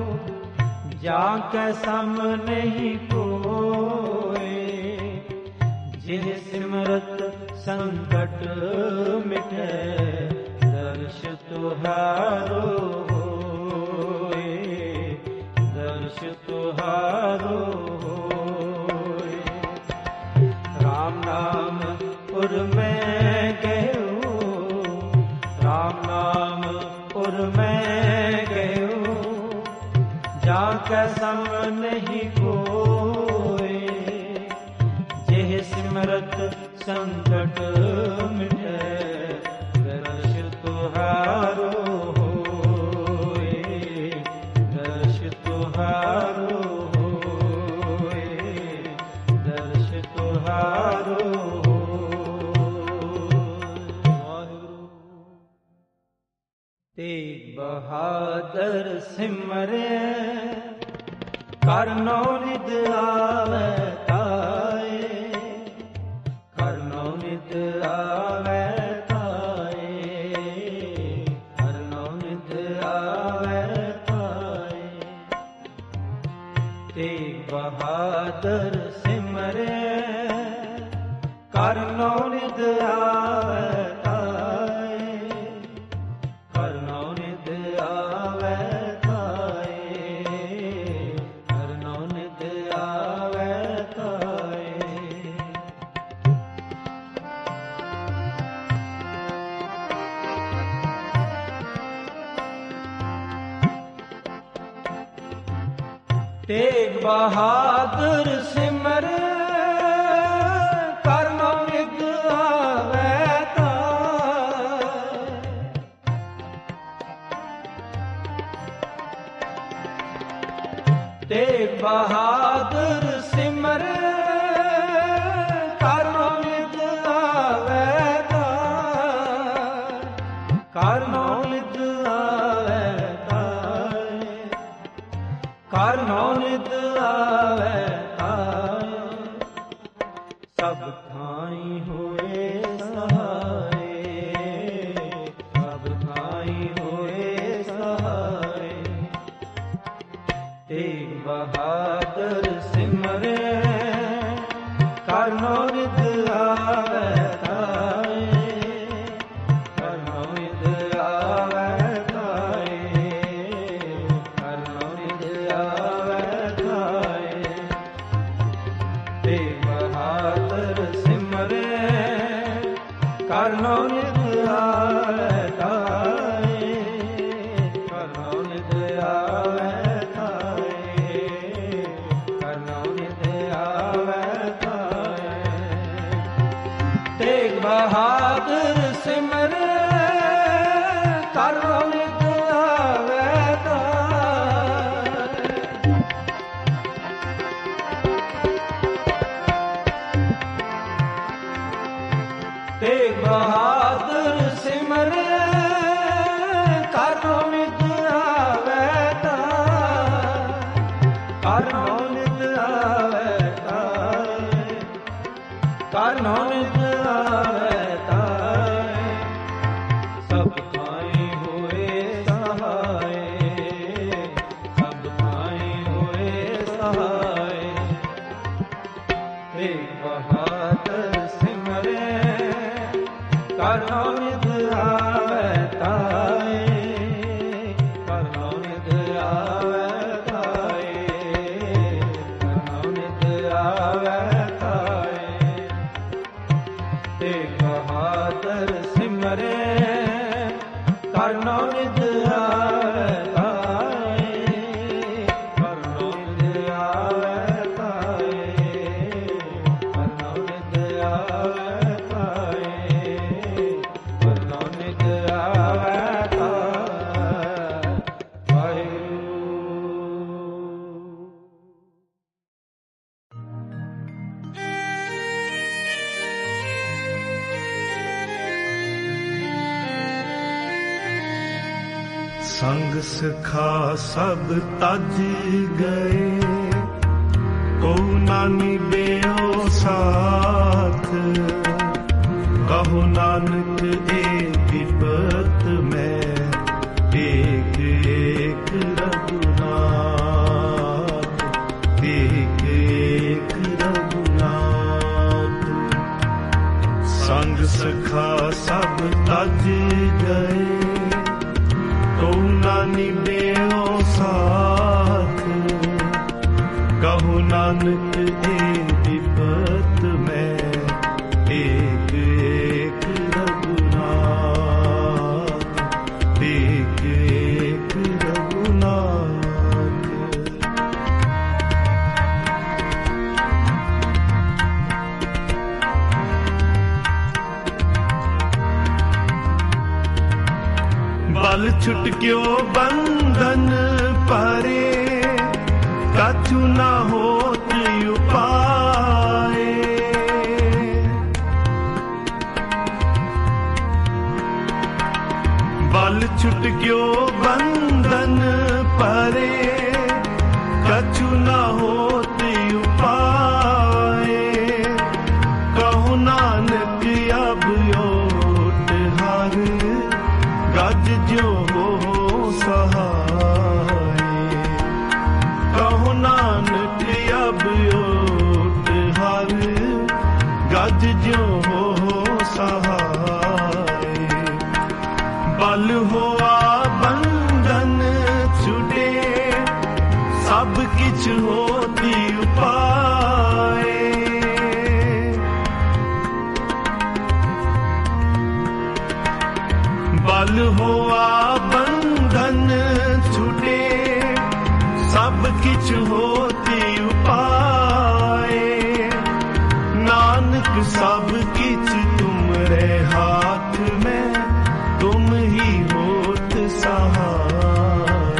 जाके सम नहीं कोय। जिह सिमरत संकट मिटे दर्श तुहारो होय, दर्श तुहारो होय। राम नाम पुर में गयो, राम नाम पुर में गयो जाके सम नहीं कोय। जिह सिमरत संकट मिटे दर्श तुहारो होय, दर्श तुहारो होय, दर्श तुहारो होय। तेग बहादुर सिमरे करनो निद आवे ताए, करनो निद आवे ताए, करनो निद आवे ताए। तेग बहादुर सिमरे करनो निद आवे ताए, करनो निद आवे ताए, करनो निद आवे ताए। तेग बहादुर सिमरे करनो निद आवे ताए। तेग बहादुर सिमरे करनो निद आवे ताए, करनो निद आवे ताए, करनो निद आवे ताए। सब थाई होए सहाय, सब थाई होए सहाय। तेग बहादुर सिमरे करनो निद आवे ताए, करनो निद आवे ताए, करनो निद आवे ताए। तेग बहादुर सिमरे करनो निद आवे ताए, करनो निद आवे ताए, करनो निद आवे ताए। तेग बहादुर सिमरे करनो निद आवे ताए। तेग बहादुर सिमरे करनो निद आवे ताए, करनो निद आवे ताए, करनो निद आवे ताए। सब थाई होए सहाय, सब थाई होए सहाय। तेग बहादुर सिमरे करनो निद आवे ताए, करनो निद आवे ताए, करनो निद आवे ताए। तेग बहादुर सिमरे करनो निद आवे ताए, करनो निद आवे ताए, करनो निद आवे ताए, करनो निद आवे ताए। वाहिगुरू। संग सखा सब तज गए, को नानी बेओ साथ। कहो नानक ए विपत में एक संग सखा सब तज गए, तो ना निभेओ साथ। कहु नानक ए विपत में एक एक रघुनाथ, एक एक रघुनाथ। बल छुटक्यो बंधन परे, कछु न होत उपाय। बल छुटक्यो बंधन परे, कछु न होत उपाय। कहु नानक अब ओट हार, गज जो हो सहाय। कहु नानक अब ओट हार, गज जो हो सहाय। बल होआ बंधन छुटे, सब किछ होती उपाय। बल होआ बंधन छुटे, सब किछ होती उपाय। नानक सब किछ तुमरे हाथ में, तुम ही होत सहाय।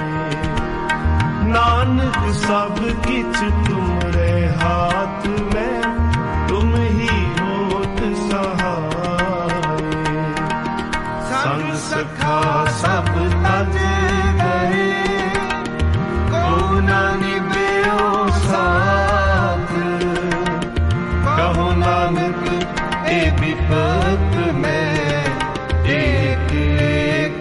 नानक सब किछ तुमरे हाथ में, तुम ही होत सहाय। संग सखा सब तज गए, को न निभेओ साथ। कहु नानक ए विपत में एक एक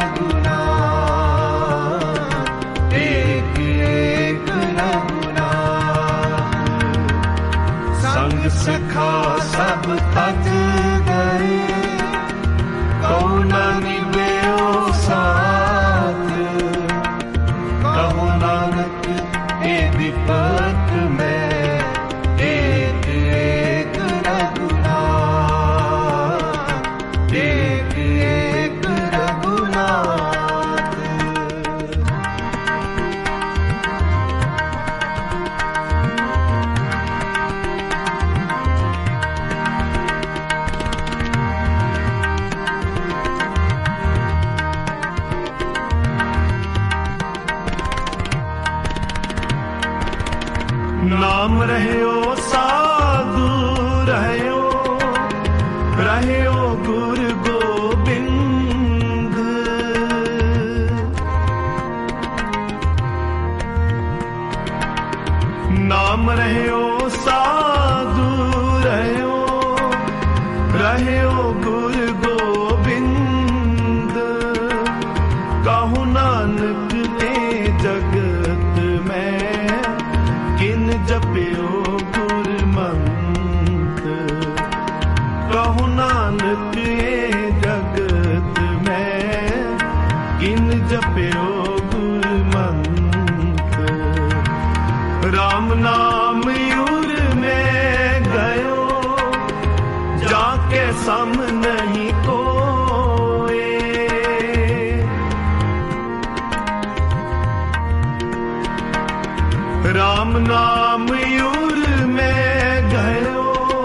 रघुनाथ, एक एक रघुनाथ। संग सखा सब तज गए, को न निभेओ साथ। कहु नानक ए विपत में एक एक रघुनाथ, एक एक रघुनाथ। नाम रहयो साधु रहयो, रहयो गुरु गोबिंद। नाम रहयो साधु रहयो, रहयो गुरु गोबिंद। कहु नानक ए जगत में, किन जपियो गुर मंत्र। कहु नानक ए जगत में, किन जपियो गुर मंत्र। राम नाम यूर में गयो, जाके सम नहीं कोए। राम नाम यूर में गयो,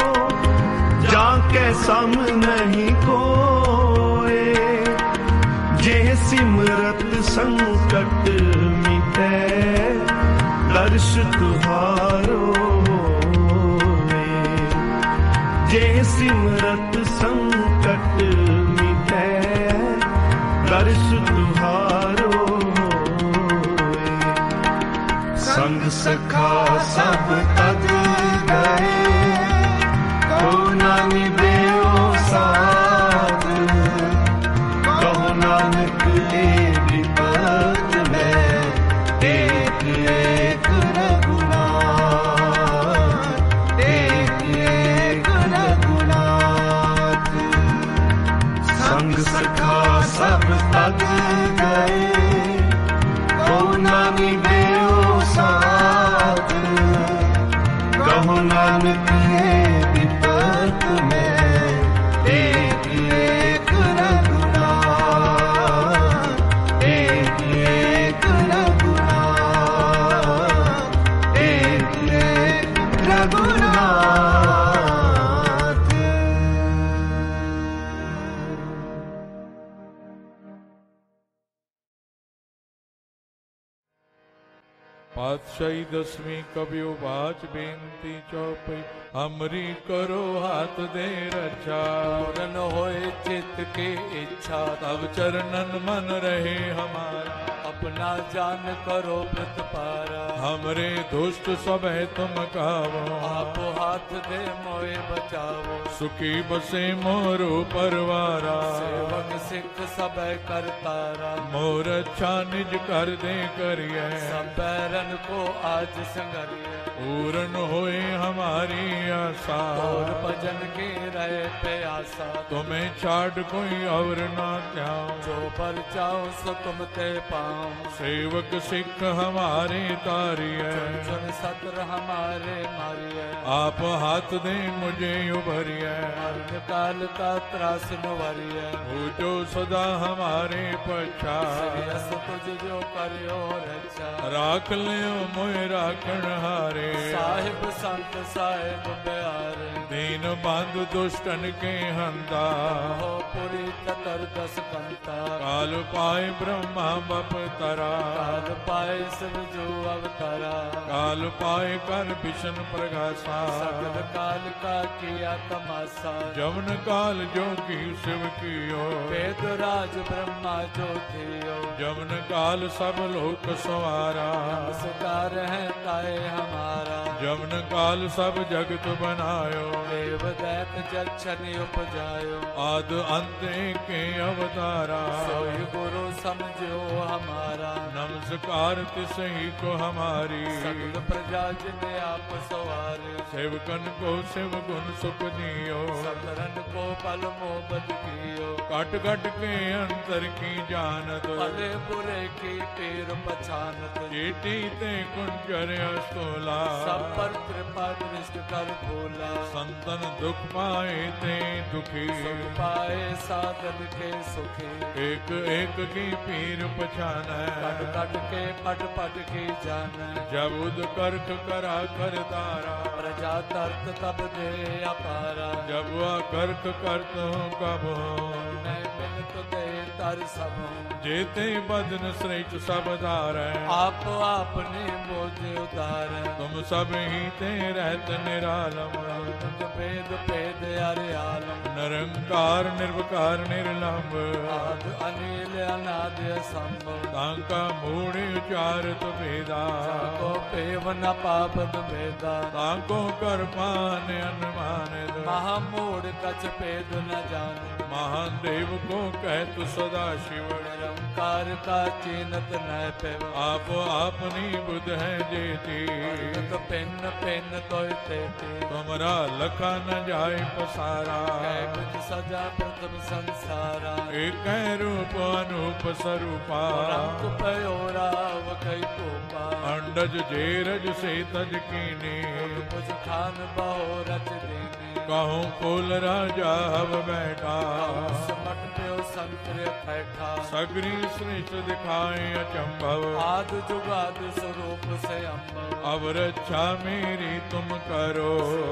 जाके सम नहीं कोए। जे सिमरत संकट मिटे, दर्श तुहारो होए। जे सिमरत संकट मिटे, दर्श तुहारो होए। संग सखा सब तज गए, को न निभेओ साथ। कहु नानक ए विपत में एक एक रघुनाथ, एक एक रघुनाथ। ਪਾਤਸ਼ਾਹੀ ਦਸਵੀਂ ਕਬਿਓ ਬਾਚ ਬੇਨਤੀ ਚੌਪਈ ਅਮਰੀ ਕਰੋ ਹੱਥ ਦੇ ਰੱਛਾ पूरन होए चित्त की इच्छा ਤਬ ਚਰਨਨ ਮਨ ਰਹੇ ਹਮਾਰਾ अपना जान करो प्रतपारा हमरे दुष्ट सबह तुम कावो आप हाथ दे मोए बचावो सुखी बसे मोरो परवारा सेवक सिख सब करतारा मोर अच्छा निज कर दे करिए सब बैरन को आज संगरिए पूरन होए हमारी आशा और भजन की रहे प्यासा तुम्हें छाड़ कोई और ना त्याओ जो पर जाओ सो तुम ते पाओ सेवक सिख हमारे तारिए चुन सत्र हमारे मारिए आप हाथ दे मुझे उभरिए मरण काल का त्रास नुवरिए हो जो सदा हमारे पछा श्रेयस तुझ जो करियो रक्षा राख लियो मोय राखण हारे साहिब संत साहिब प्यारे दीन बंधु दुष्टन के हंदा हो पुरी चतर दस कंता काल पाए ब्रह्मा बप तरा काल पाए शिव जो अवतारा काल पाए कर विष्णु प्रगासा सगल काल का किया तमाशा जवन काल जोगी शिव कियो वेद राज ब्रह्मा जो थियो जवन काल सब लोक सवारा नमस्कार है ताए हमारा जवन काल सब जगत बनायो देव दैत जक्षण उपजायो आद अंत के अवतारा सोई गुरु समझो हमारा नमस्कार तिसही को हमारी सगल प्रजा जिने आप सवारे सेवकन को शिव गुण सुख दियो सतरन को पल मोहब्बत कियो कट कट के अंतर की जानत भले बुरे की पीर पछानत चेटी ते कुंजर अस्तोला सब पर कृपा दृष्ट कर भोला संतन दुख पाए ते दुखी सुख पाए साधन के सुखी एक एक की पीर पछान कट कट के पट पट की जान जब उद करख करा कर तारा प्रजा तर्क तब दे अपारा जब वह करख करत हूँ कब हो मैं मिल तो दे तर सब जेते बदन श्रेष्ठ सब धार आप आपने बोझ उतार तुम सब ही ते रहत निरालम तुम भेद भेद अरे आलम निरंकार निर्विकार निर्लंब आद अनिल अनाद संभव तांका मूढ़ उचारत भेदा को पेव न पापद भेदा तांको कर पान अनुमान महामूढ़ कछ भेद न जाने महान देव को कहत सदा शिव निरंकार का चीनत न पेव आप आपनी बुध है जेती तो पेन पेन तो तेती तुमरा लखा न जाय पसारा कुछ सजा प्रथम संसारा एक रूप अनूप स्वरूपा रंग पयोराव कई कोपा अंडज जेरज से तज कीनी कुछ खान बहो रच देने कहूँ कुल राजा हव बैठा समट प्यो संतरे बैठा सगरी श्रेष्ठ दिखाए अचंभव आद जुगाद स्वरूप से अम्बव अब रक्षा मेरी तुम करो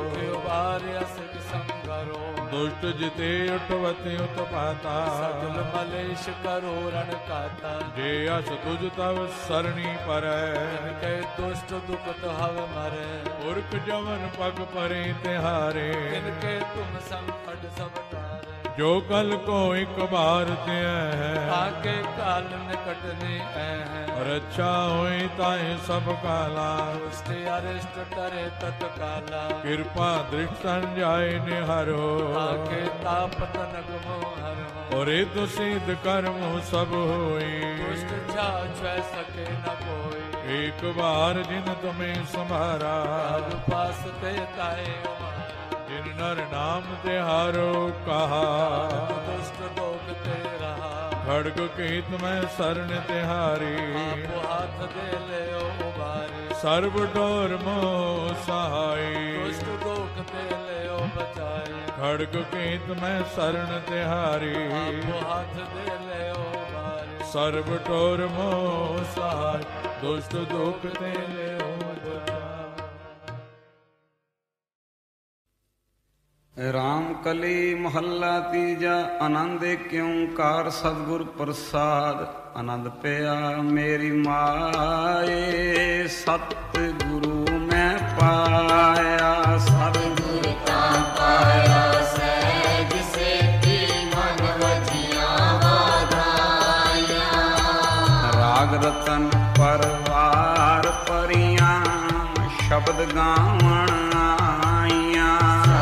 सिख संगरो दुष्ट जिते उठवते उत्पाता सगल मलेश करो रण काता जे अस तुझ तव सरणी पर के दुष्ट दुखत हव मरे पुरख जवन पग परे तिहारे इनके तुम संकट सब तारे जो कल को एक बार ते है आके काल निकटने है रक्षा होई ताए सब काला दुष्ट अरिष्ट टरे तत्काला कृपा दृष्ट जाय निहरो आके तापत नगमो हरो और तो सिद्ध कर्म सब होई दुष्ट छा सके न कोई एक बार जिन तुम्हें संभारा काल पास ते ताए जिन नर नाम तिहारो कहा दुष्ट लोग ते रहा खड़ग केत में शरण तिहारी आप हाथ दे ले उबारी सर्व डोर मोह सहाय दुष्ट लोग ते ले बचाई खड़ग केत में शरण तिहारी आप हाथ दे ले उबारी सर्व डोर मोह सहाय दुष्ट दुख ते ले ਰਾਮ ਕਲੀ ਮਹੱਲਾ ਤੀਜਾ। ਆਨੰਦ ਏਕ ਓੰਕਾਰ ਸਤਿਗੁਰ ਪ੍ਰਸਾਦ। ਆਨੰਦ ਪਿਆ ਮੇਰੀ ਮਾਏ, ਸਤਿਗੁਰੂ ਮੈਂ ਪਾਇਆ। ਸਤਿਗੁਰ ਤਾਂ ਪਾਇਆ ਸਹਿਜ ਸੇਤੀ, ਮਨ ਵਜੀਆਂ ਵਾਧਾਈਆਂ। ਰਾਗ ਰਤਨ ਪਰਵਾਰ ਪਰੀਆਂ, ਸ਼ਬਦ ਗਾਵਣ ਆਈਆਂ।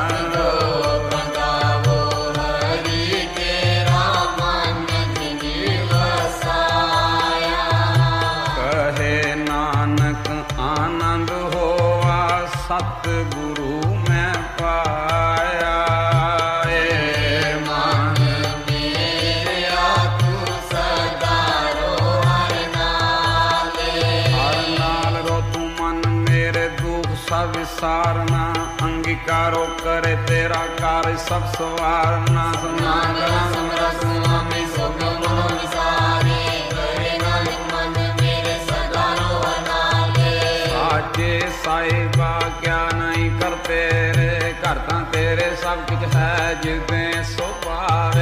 ਆਨੰਦ ਹੋਆ ਸਤਿਗੁਰੂ ਮੈਂ ਪਾਇਆ। ਏ ਮਨ ਮੇਰਿਆ ਤੂੰ ਸਦਾ ਰੋ ਹਰ ਨਾਲੇ। ਹਰ ਨਾਲ ਰੋ ਤੂੰ ਮਨ ਮੇਰੇ, ਦੁੱਖ ਸਭ ਵਿਸਾਰਨਾ। ਅੰਗੀਕਾਰੋ ਕਰੇ ਤੇਰਾ ਕਾਰਜ ਸਭ ਸਵਾਰਨਾ। ਸਨਾਮ ਕਰਾਂ ਸਮਰਸ ਸੁਆਮੀ ਸੁਖ ਮਨੋ ਵਿਸਾਰੇ। ਸਾਚੇ ਸਾਹਿਬਾ ਕਿਆ ਨਹੀਂ ਕਰ ਤੇਰੇ, ਘਰ ਤਾਂ ਤੇਰੇ ਸਭ ਕੁਝ ਹੈ ਜਿਵੇਂ ਸੋ ਪਾਵੇ।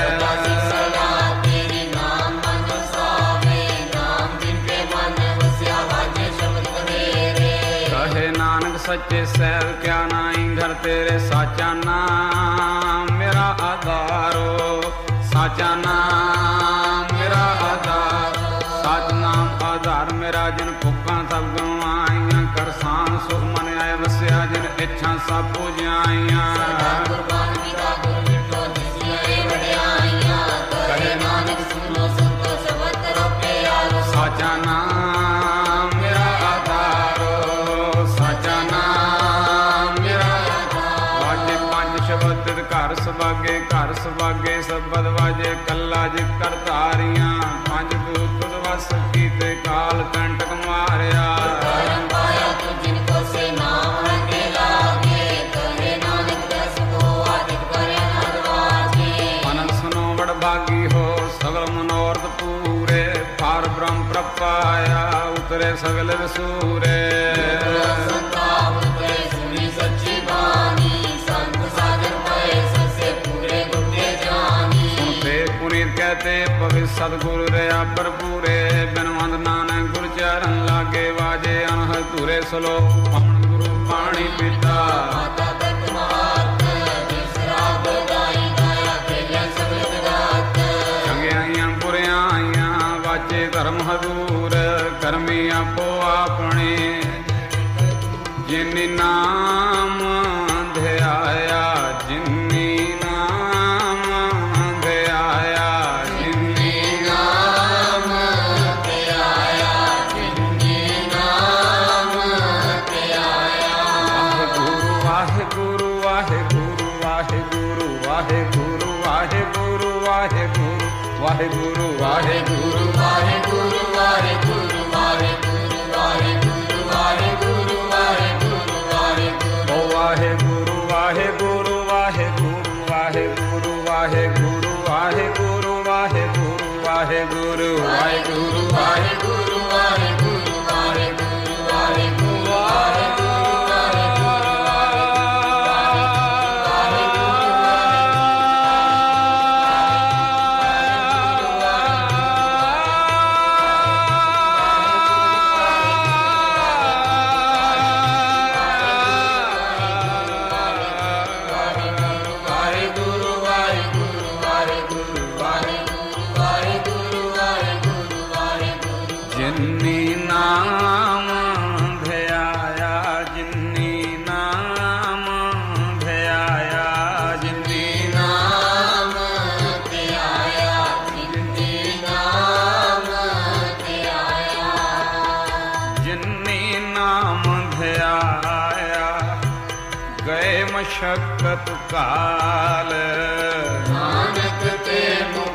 ਤੇਰੀ ਨਾਮ ਮਨ ਵਸਾਵੇ, ਨਾਮ ਜਿਨ ਕੇ ਮਨ ਵਸਿਆ ਵਾਜੇ ਸ਼ਬਦ ਮੇਰੇ। ਕਹੇ ਨਾਨਕ ਸੱਚੇ ਸਹਿਬ ਕਿਆ ਨਹੀਂ ਘਰ ਤੇਰੇ, ਸਾਚਾ ਨਾਮ ਮੇਰਾ ਆਧਾਰੋ। ਸਾਚਾ ਨਾਮ ਮੇਰਾ ਆਧਾਰ, ਸਚ ਨਾਮ ਆਧਾਰ ਮੇਰਾ। ਜਿਨ ਭੁੱਖਾਂ ਸਭ ਗਵਾਈਆਂ, ਕਰਸਾਨ ਸੁਖ ਮਨ ਆਏ ਵਸਿਆ। ਜਿਨ ਇੱਛਾ ਸਭ ਪੁਜਾਈਆਂ, ਕਹੇ ਨਾਨਕ ਸੁਣ ਲੋ ਸੰਤੋ ਸ਼ਬਦ ਰੋਪੇ ਆਰੋ। ਸਾਚਾ ਨਾਮ ਮੇਰਾ ਆਧਾਰੋ, ਸਾਚਾ ਨਾਮ ਮੇਰਾ ਆਧਾਰ। ਵਾਜੇ ਪੰਜ ਸ਼ਬਦ ਘਰ ਸੁਭਾਗੇ, ਘਰ ਸੁਭਾਗੇ ਸ਼ਬਦ ਵਾਜੇ। ਕੱਲਾ ਜਿਤ ਕਰ ਧਾਰੀਆਂ, ਪੰਜ ਦੂਤ ਵਸ ਕੀਤੇ। ਕਾਲ ਕੰਟਕ ਮਾਰਿਆ, ਕਰਮ ਪਾਇਆ ਤੂੰ ਜਿਨ ਕੋ ਸੇ ਨਾਮ ਰੰਗੇ ਲਾਗੇ। ਕਹੇ ਨਾਨਕ ਦਸ ਕੋ ਆਦਿਤ ਕਰਿਆ ਨਦਵਾਜੇ। ਅਨੰਦ ਸੁਨੋ ਬੜ ਭਾਗੀ ਹੋ, ਸਗਲ ਮਨੋਰਥ ਪੂਰੇ। ਪਾਰ ਬ੍ਰਹਮ ਪ੍ਰਪਾਇਆ, ਉਤਰੇ ਸਗਲ ਵਸੂਰੇ। ਸੰਤਾਪ ਉਤਰੇ ਸੁਣੀ ਸੱਚੀ ਬਾਣੀ, ਸੰਤ ਸਾਜਨ ਪਏ ਸਸੇ ਪੂਰੇ ਗੁੱਡੇ ਜਾਨੀ। ਸੁਣਤੇ ਪੁਨੀਤ ਕਹਤੇ ਪਵਿੱਤ ਸਤਿਗੁਰੂ ਰਿਆ ਭਰਪੂਰੇ। ਬਿਨਵੰਦ ਨਾਨਕ ਗੁਰ ਚਰਨ ਲਾਗੇ ਵਾਜੇ। ਅਨਹਦ ਧੂਰੇ ਸਲੋਕ ਪਵਨ ਗੁਰੂ ਪਾਣੀ ਪੀਤਾ। ਮਾਤਾ ਤਤ ਮਹਾਤ ਜਿਸ ਰਾਗ ਗਾਈ ਗਾਇਆ, ਖੇਲਿਆ ਸਗਲ ਜਗਤ। ਚੰਗਿਆਈਆਂ ਬੁਰਿਆਂ ਆਈਆਂ, ਵਾਜੇ ਧਰਮ ਹਦੂਰ। ਕਰਮੀ ਆਪੋ ਆਪਣੇ, ਜਿਨਿ ਨਾਮ ਧਿਆਇਆ। ਜਿਨਿ ਨਾਮ ਧਿਆਇਆ, ਜਿਨਿ ਨਾਮ ਧਿਆਇਆ, ਜਿਨਿ ਨਾਮ ਧਿਆਇਆ। ਵਾਹਿਗੁਰੂ ਵਾਹਿਗੁਰੂ ਵਾਹਿਗੁਰੂ ਵਾਹਿਗੁਰੂ ਵਾਹਿਗੁਰੂ ਵਾਹਿਗੁਰੂ ਵਾਹਿਗੁਰੂ ਵਾਹਿਗੁਰੂ ਵਾਹਿਗੁਰੂ ਵਾਹਿਗੁਰੂ ਵਾਹਿਗੁਰੂ ਵਾਹਿਗੁਰੂ ਵਾਹਿਗੁਰੂ ਵਾਹਿਗੁਰੂ ਵਾਹਿਗੁਰੂ ਵਾਹਿਗੁਰੂ। ਓ ਵਾਹਿਗੁਰੂ ਵਾਹਿਗੁਰੂ ਵਾਹਿਗੁਰੂ ਵਾਹਿਗੁਰੂ ਵਾਹਿਗੁਰੂ ਵਾਹਿਗੁਰੂ ਵਾਹਿਗੁਰੂ ਵਾਹਿਗੁਰੂ ਵਾਹਿਗੁਰੂ ਵਾਹਿਗੁਰੂ ਵਾਹਿਗੁਰੂ ਵਾਹਿਗੁਰੂ ਵਾਹਿਗੁਰੂ। ਜਿਨਿ ਨਾਮ ਧਿਆਇਆ, ਜਿਨਿ ਨਾਮ ਧਿਆਇਆ, ਜਿਨਿ ਨਾਮ ਧਿਆਇਆ, ਜਿਨਿ ਨਾਮ ਧਿਆਇਆ। ਜਿਨਿ ਨਾਮ ਧਿਆਇਆ, ਗਏ ਮਸ਼ੱਕਤ ਕਾਲ। ਨਾਨਕ ਤੇ ਮੁਖ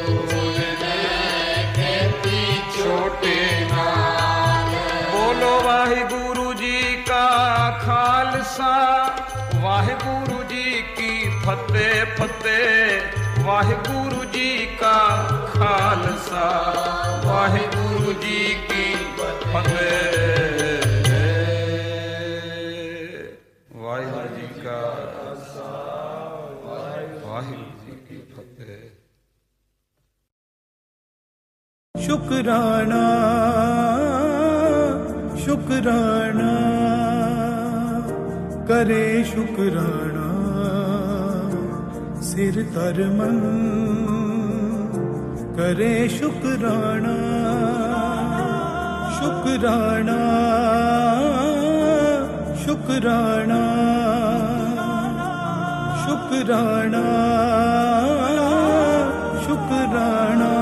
ਛੋਟੇ ਨਾਲ। ਬੋਲੋ ਵਾਹਿਗੁਰੂ ਜੀ ਕਾ ਖਾਲਸਾ, ਵਾਹਿਗੁਰੂ ਜੀ ਕੀ ਫਤਿਹ ਫਤਿਹ। ਵਾਹਿਗੁਰੂ ਜੀ ਕਾ ਖਾਲਸਾ, ਵਾਹਿਗੁਰੂ ਜੀ ਕੀ ਫਤਿਹ। ਵਾਹਿਗੁਰੂ ਜੀ ਕਾ ਖਾਲਸਾ। वाहिगुरु जी की फतेह। शुक्राना शुक्राना करे शुक्राना सिर तर मन करे शुक्राना शुक्राना शुक्राना शुक्राना शुक्राना।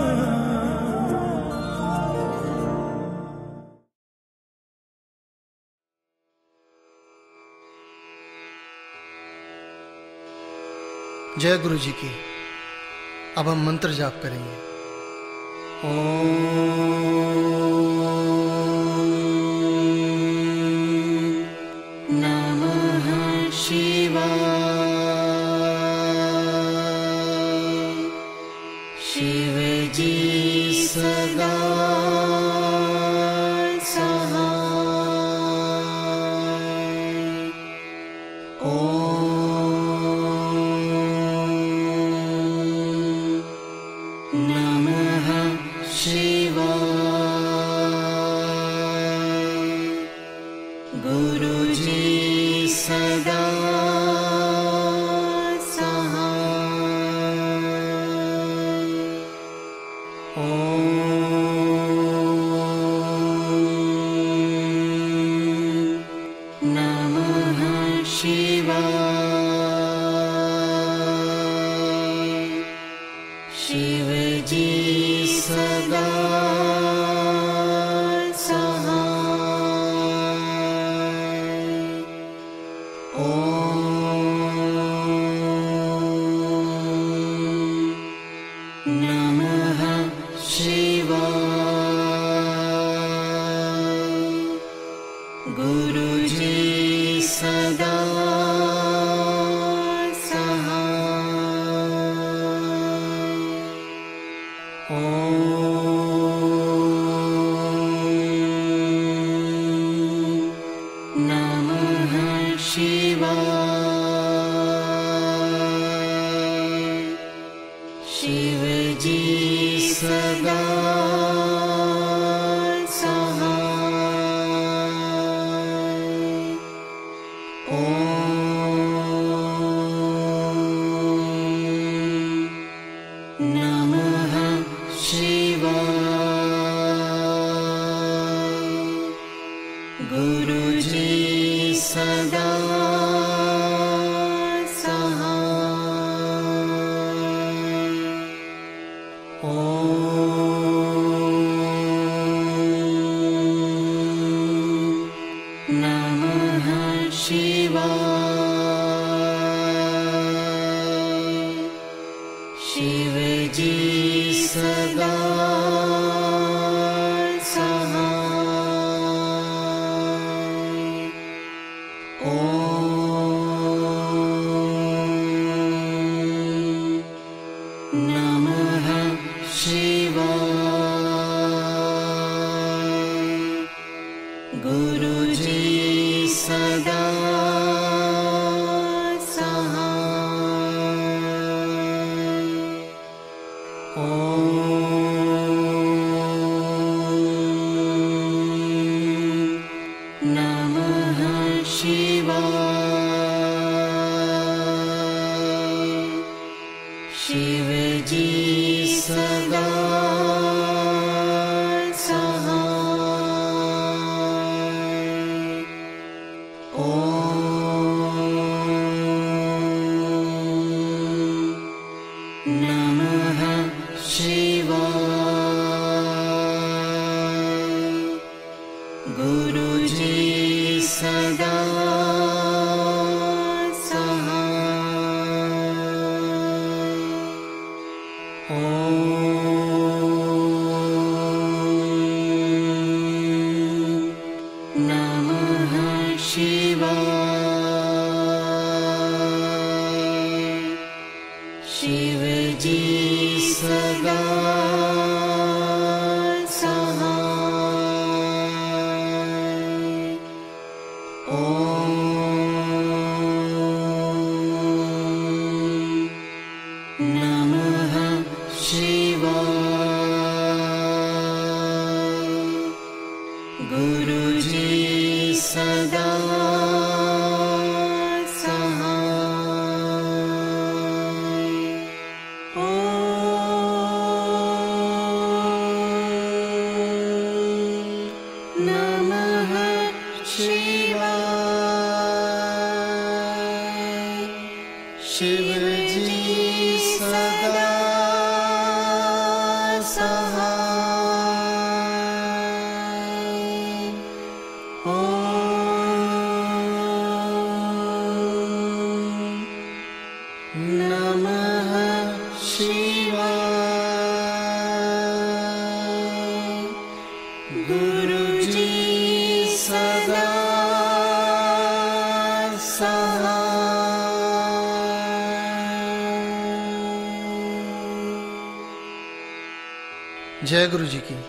जय गुरु जी की। अब हम मंत्र जाप करेंगे। ओम नमः शिवाय। शिव जी सदा सहाय। नमः शिवाय। गुरुजी सदा सहाय। ओम नमः शिवाय। शिव जी सदा सहाय। ओम नमः शिवाय। गुरुजी सदा सहाय। ओम नमः शिवाय। शिव जी सदा सहाय। ओम नमः शिवाय। गुरुजी सदा सहाय। ओम नमः शिवाय। शिव जी सदा सहाय। ओम नमः शिवाय। गुरुजी सदा सहाय। ओम नमः शिवाय। शिव जी सदा सहाय। ओम नमः शिवाय। गुरुजी सदा सहाय। ओम नमः शिवाय। शिव जी सदा सहाय। ओम शिवाय। गुरुजी सदा सहाय। जय गुरु जी की।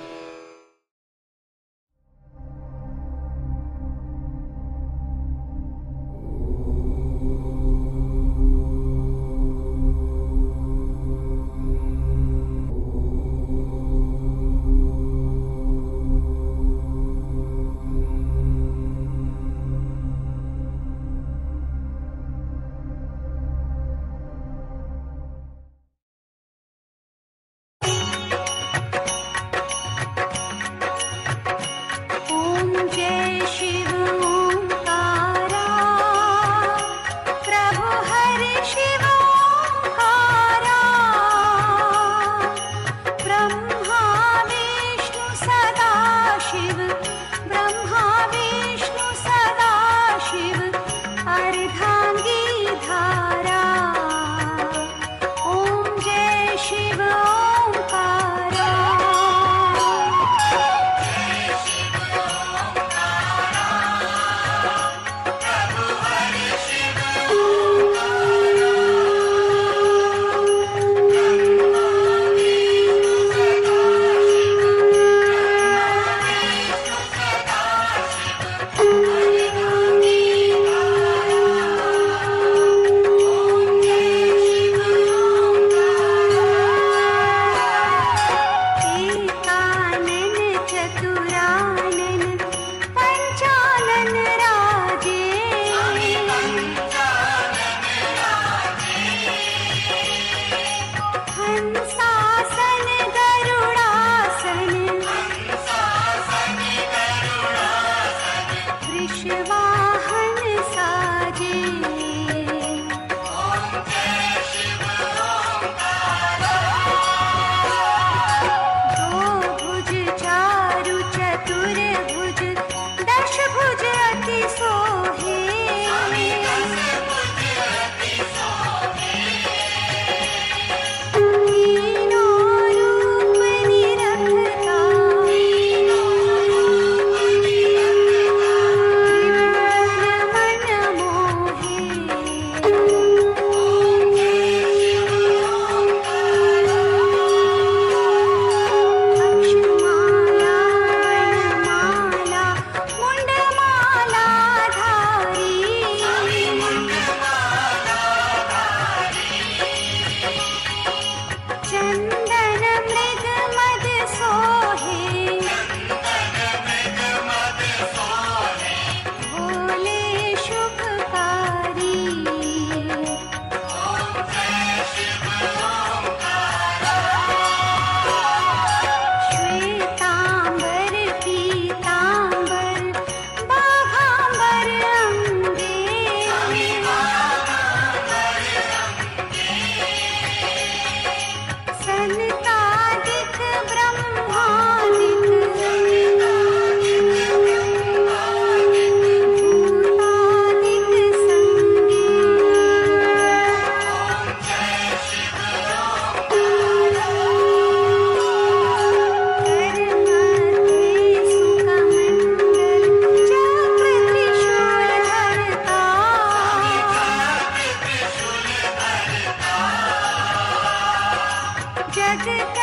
जग